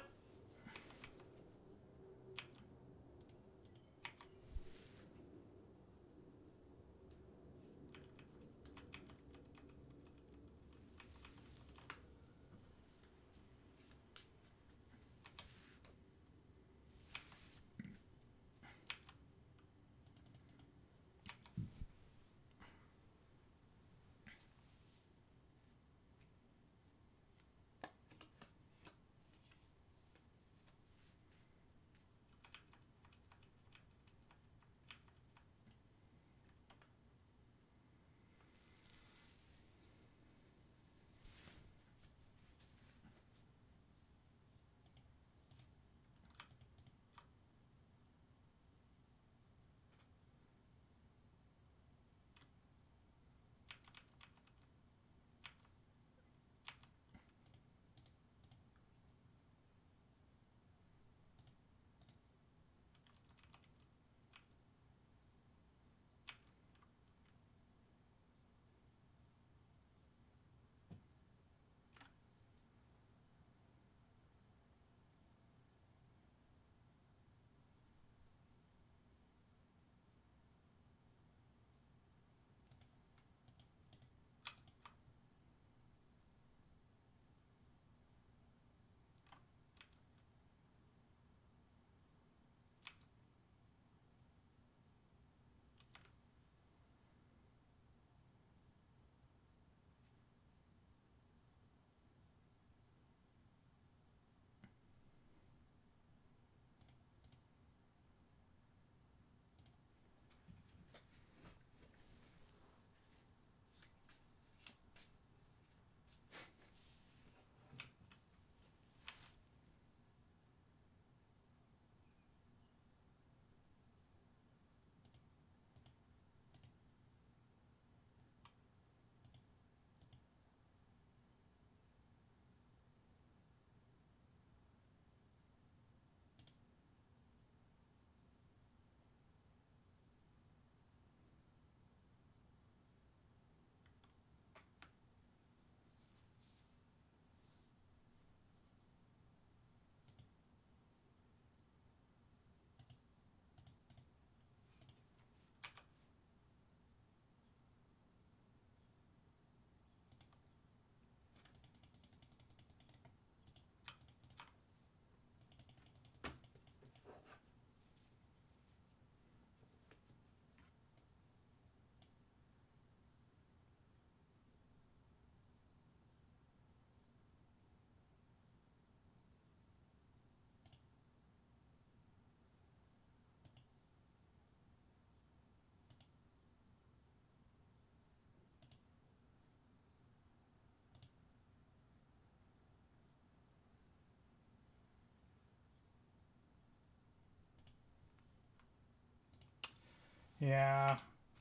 Yeah.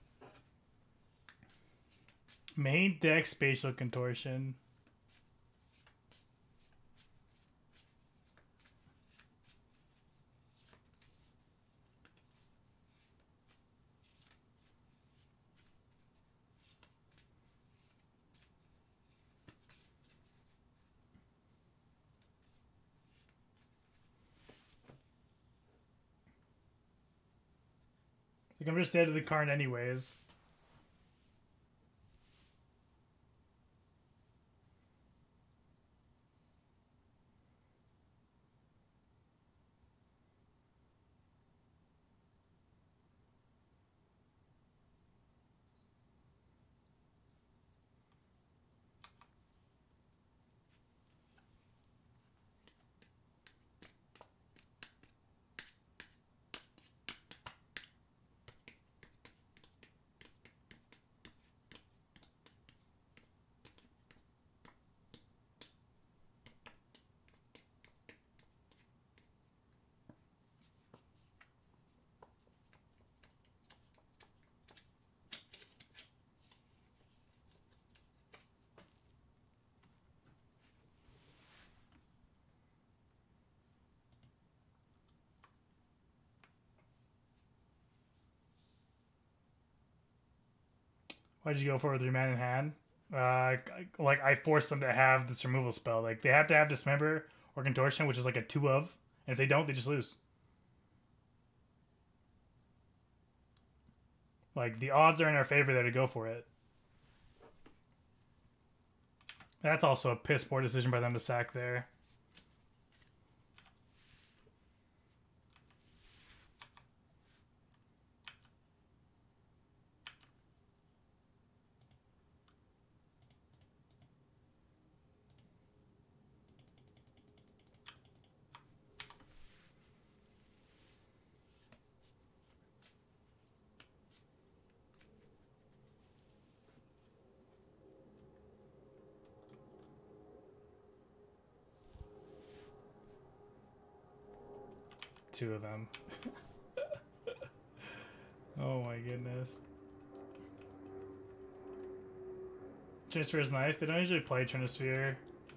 Main deck spatial contortion. Like I'm just dead to the card anyways. Why'd you go for it with your man in hand? Like I forced them to have this removal spell. Like they have to have Dismember or Contortion, which is like a 2 of. And if they don't, they just lose. Like the odds are in our favor there to go for it. That's also a piss poor decision by them to sack there. Two of them. Oh my goodness. Trinisphere is nice. They don't usually play Trinisphere.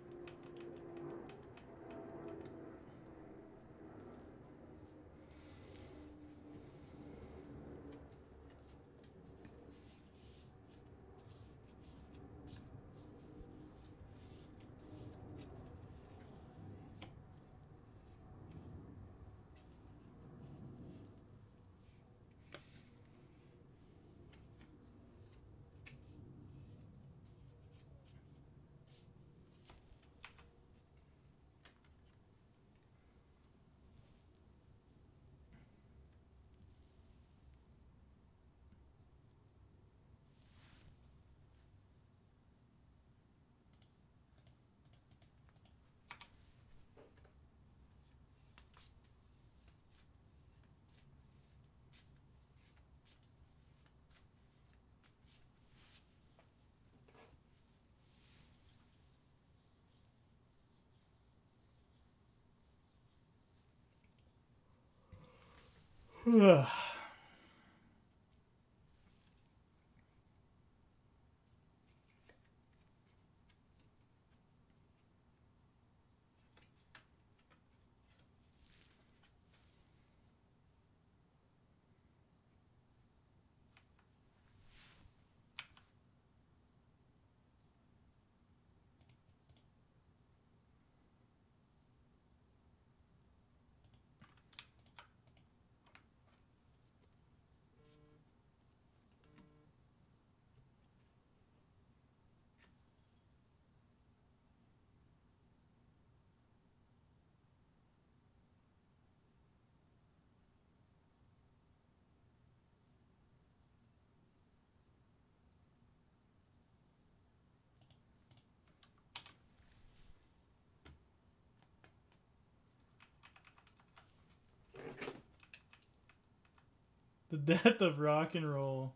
The death of rock and roll.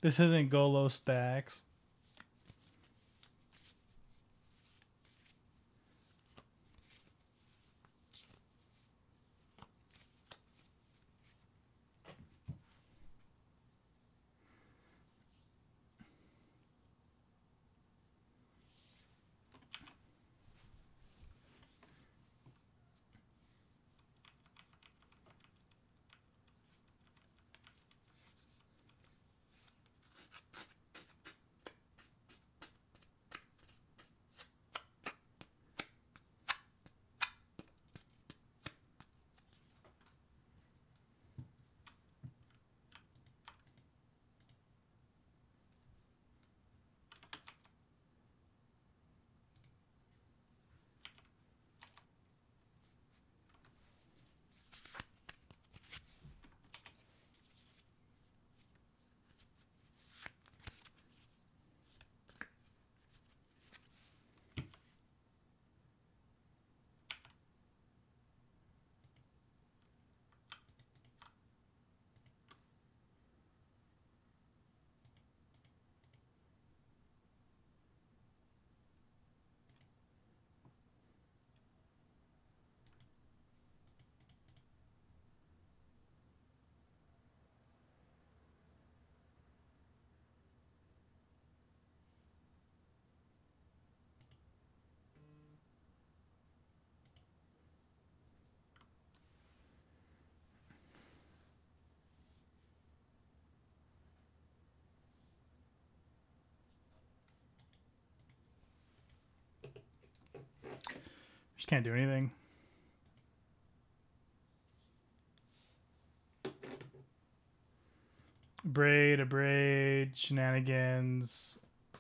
This isn't Golo Stacks. Just can't do anything. A braid, shenanigans.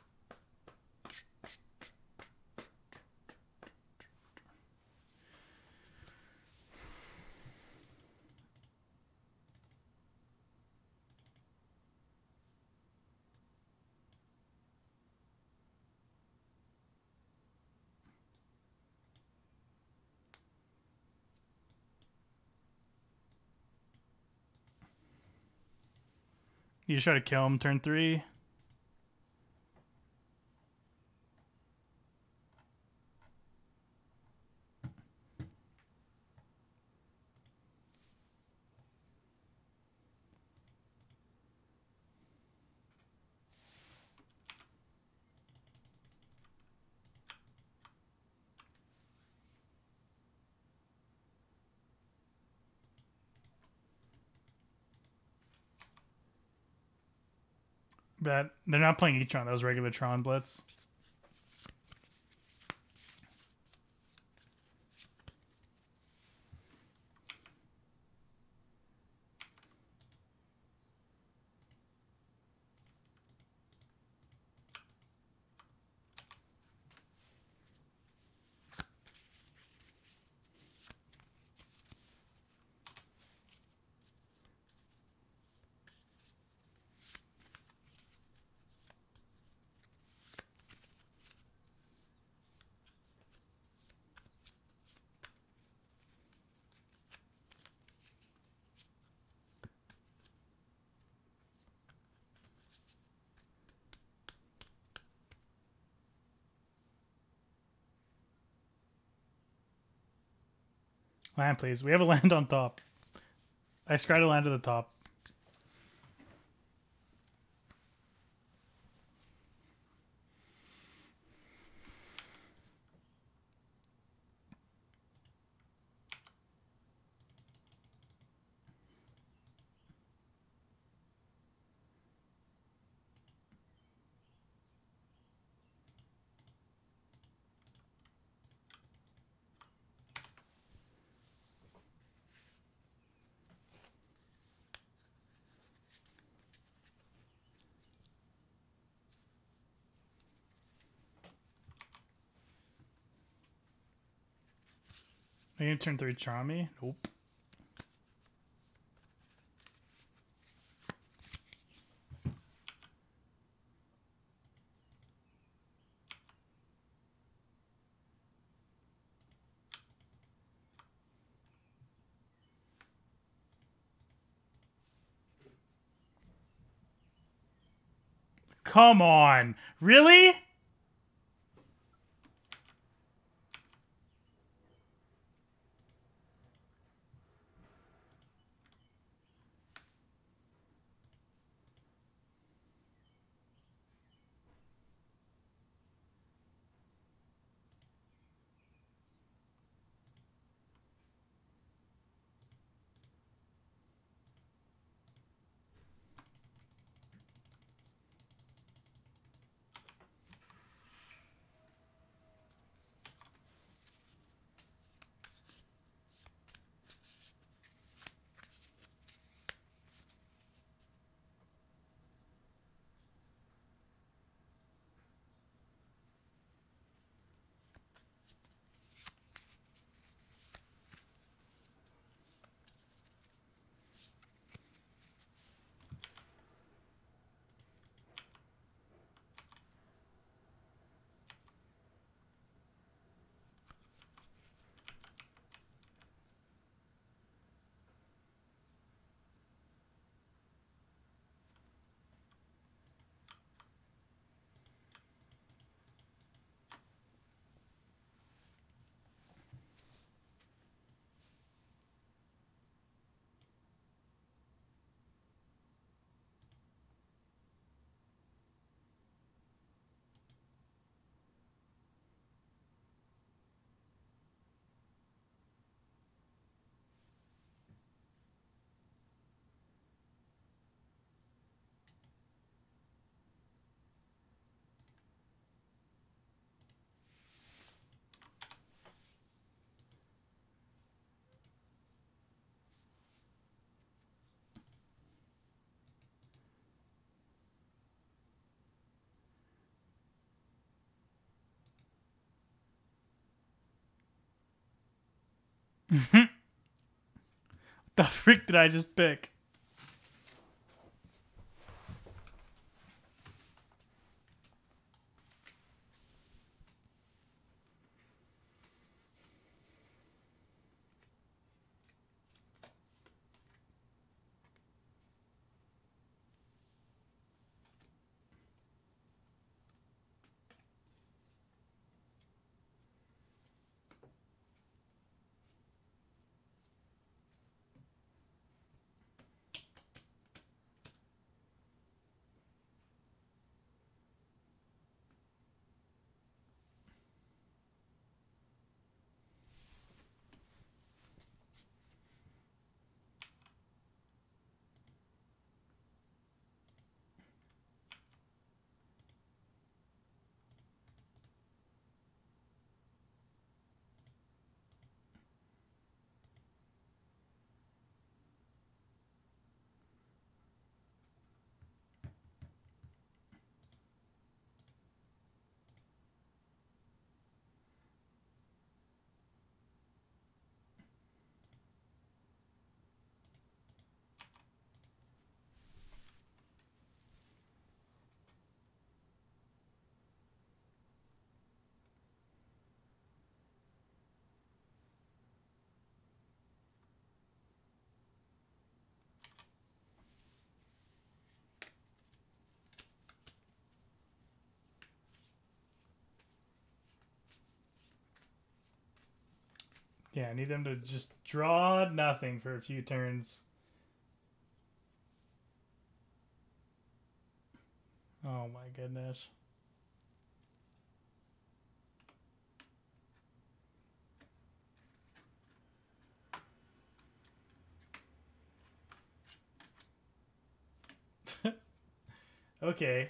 You just try to kill him turn 3. But they're not playing Etron. That was regular Tron Blitz. Land, please. We have a land on top. I scryed a land to the top. Are you gonna turn 3 charm me? Nope. Come on. Really? The freak did I just pick? Yeah, I need them to just draw nothing for a few turns. Oh my goodness. Okay.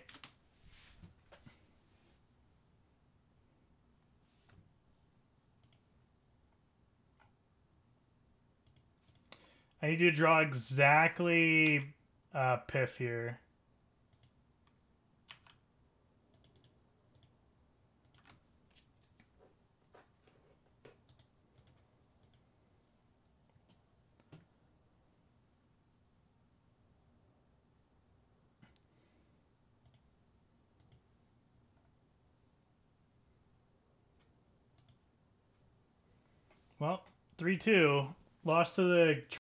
I need you to draw exactly Piff here. Well, 3-2. Lost to the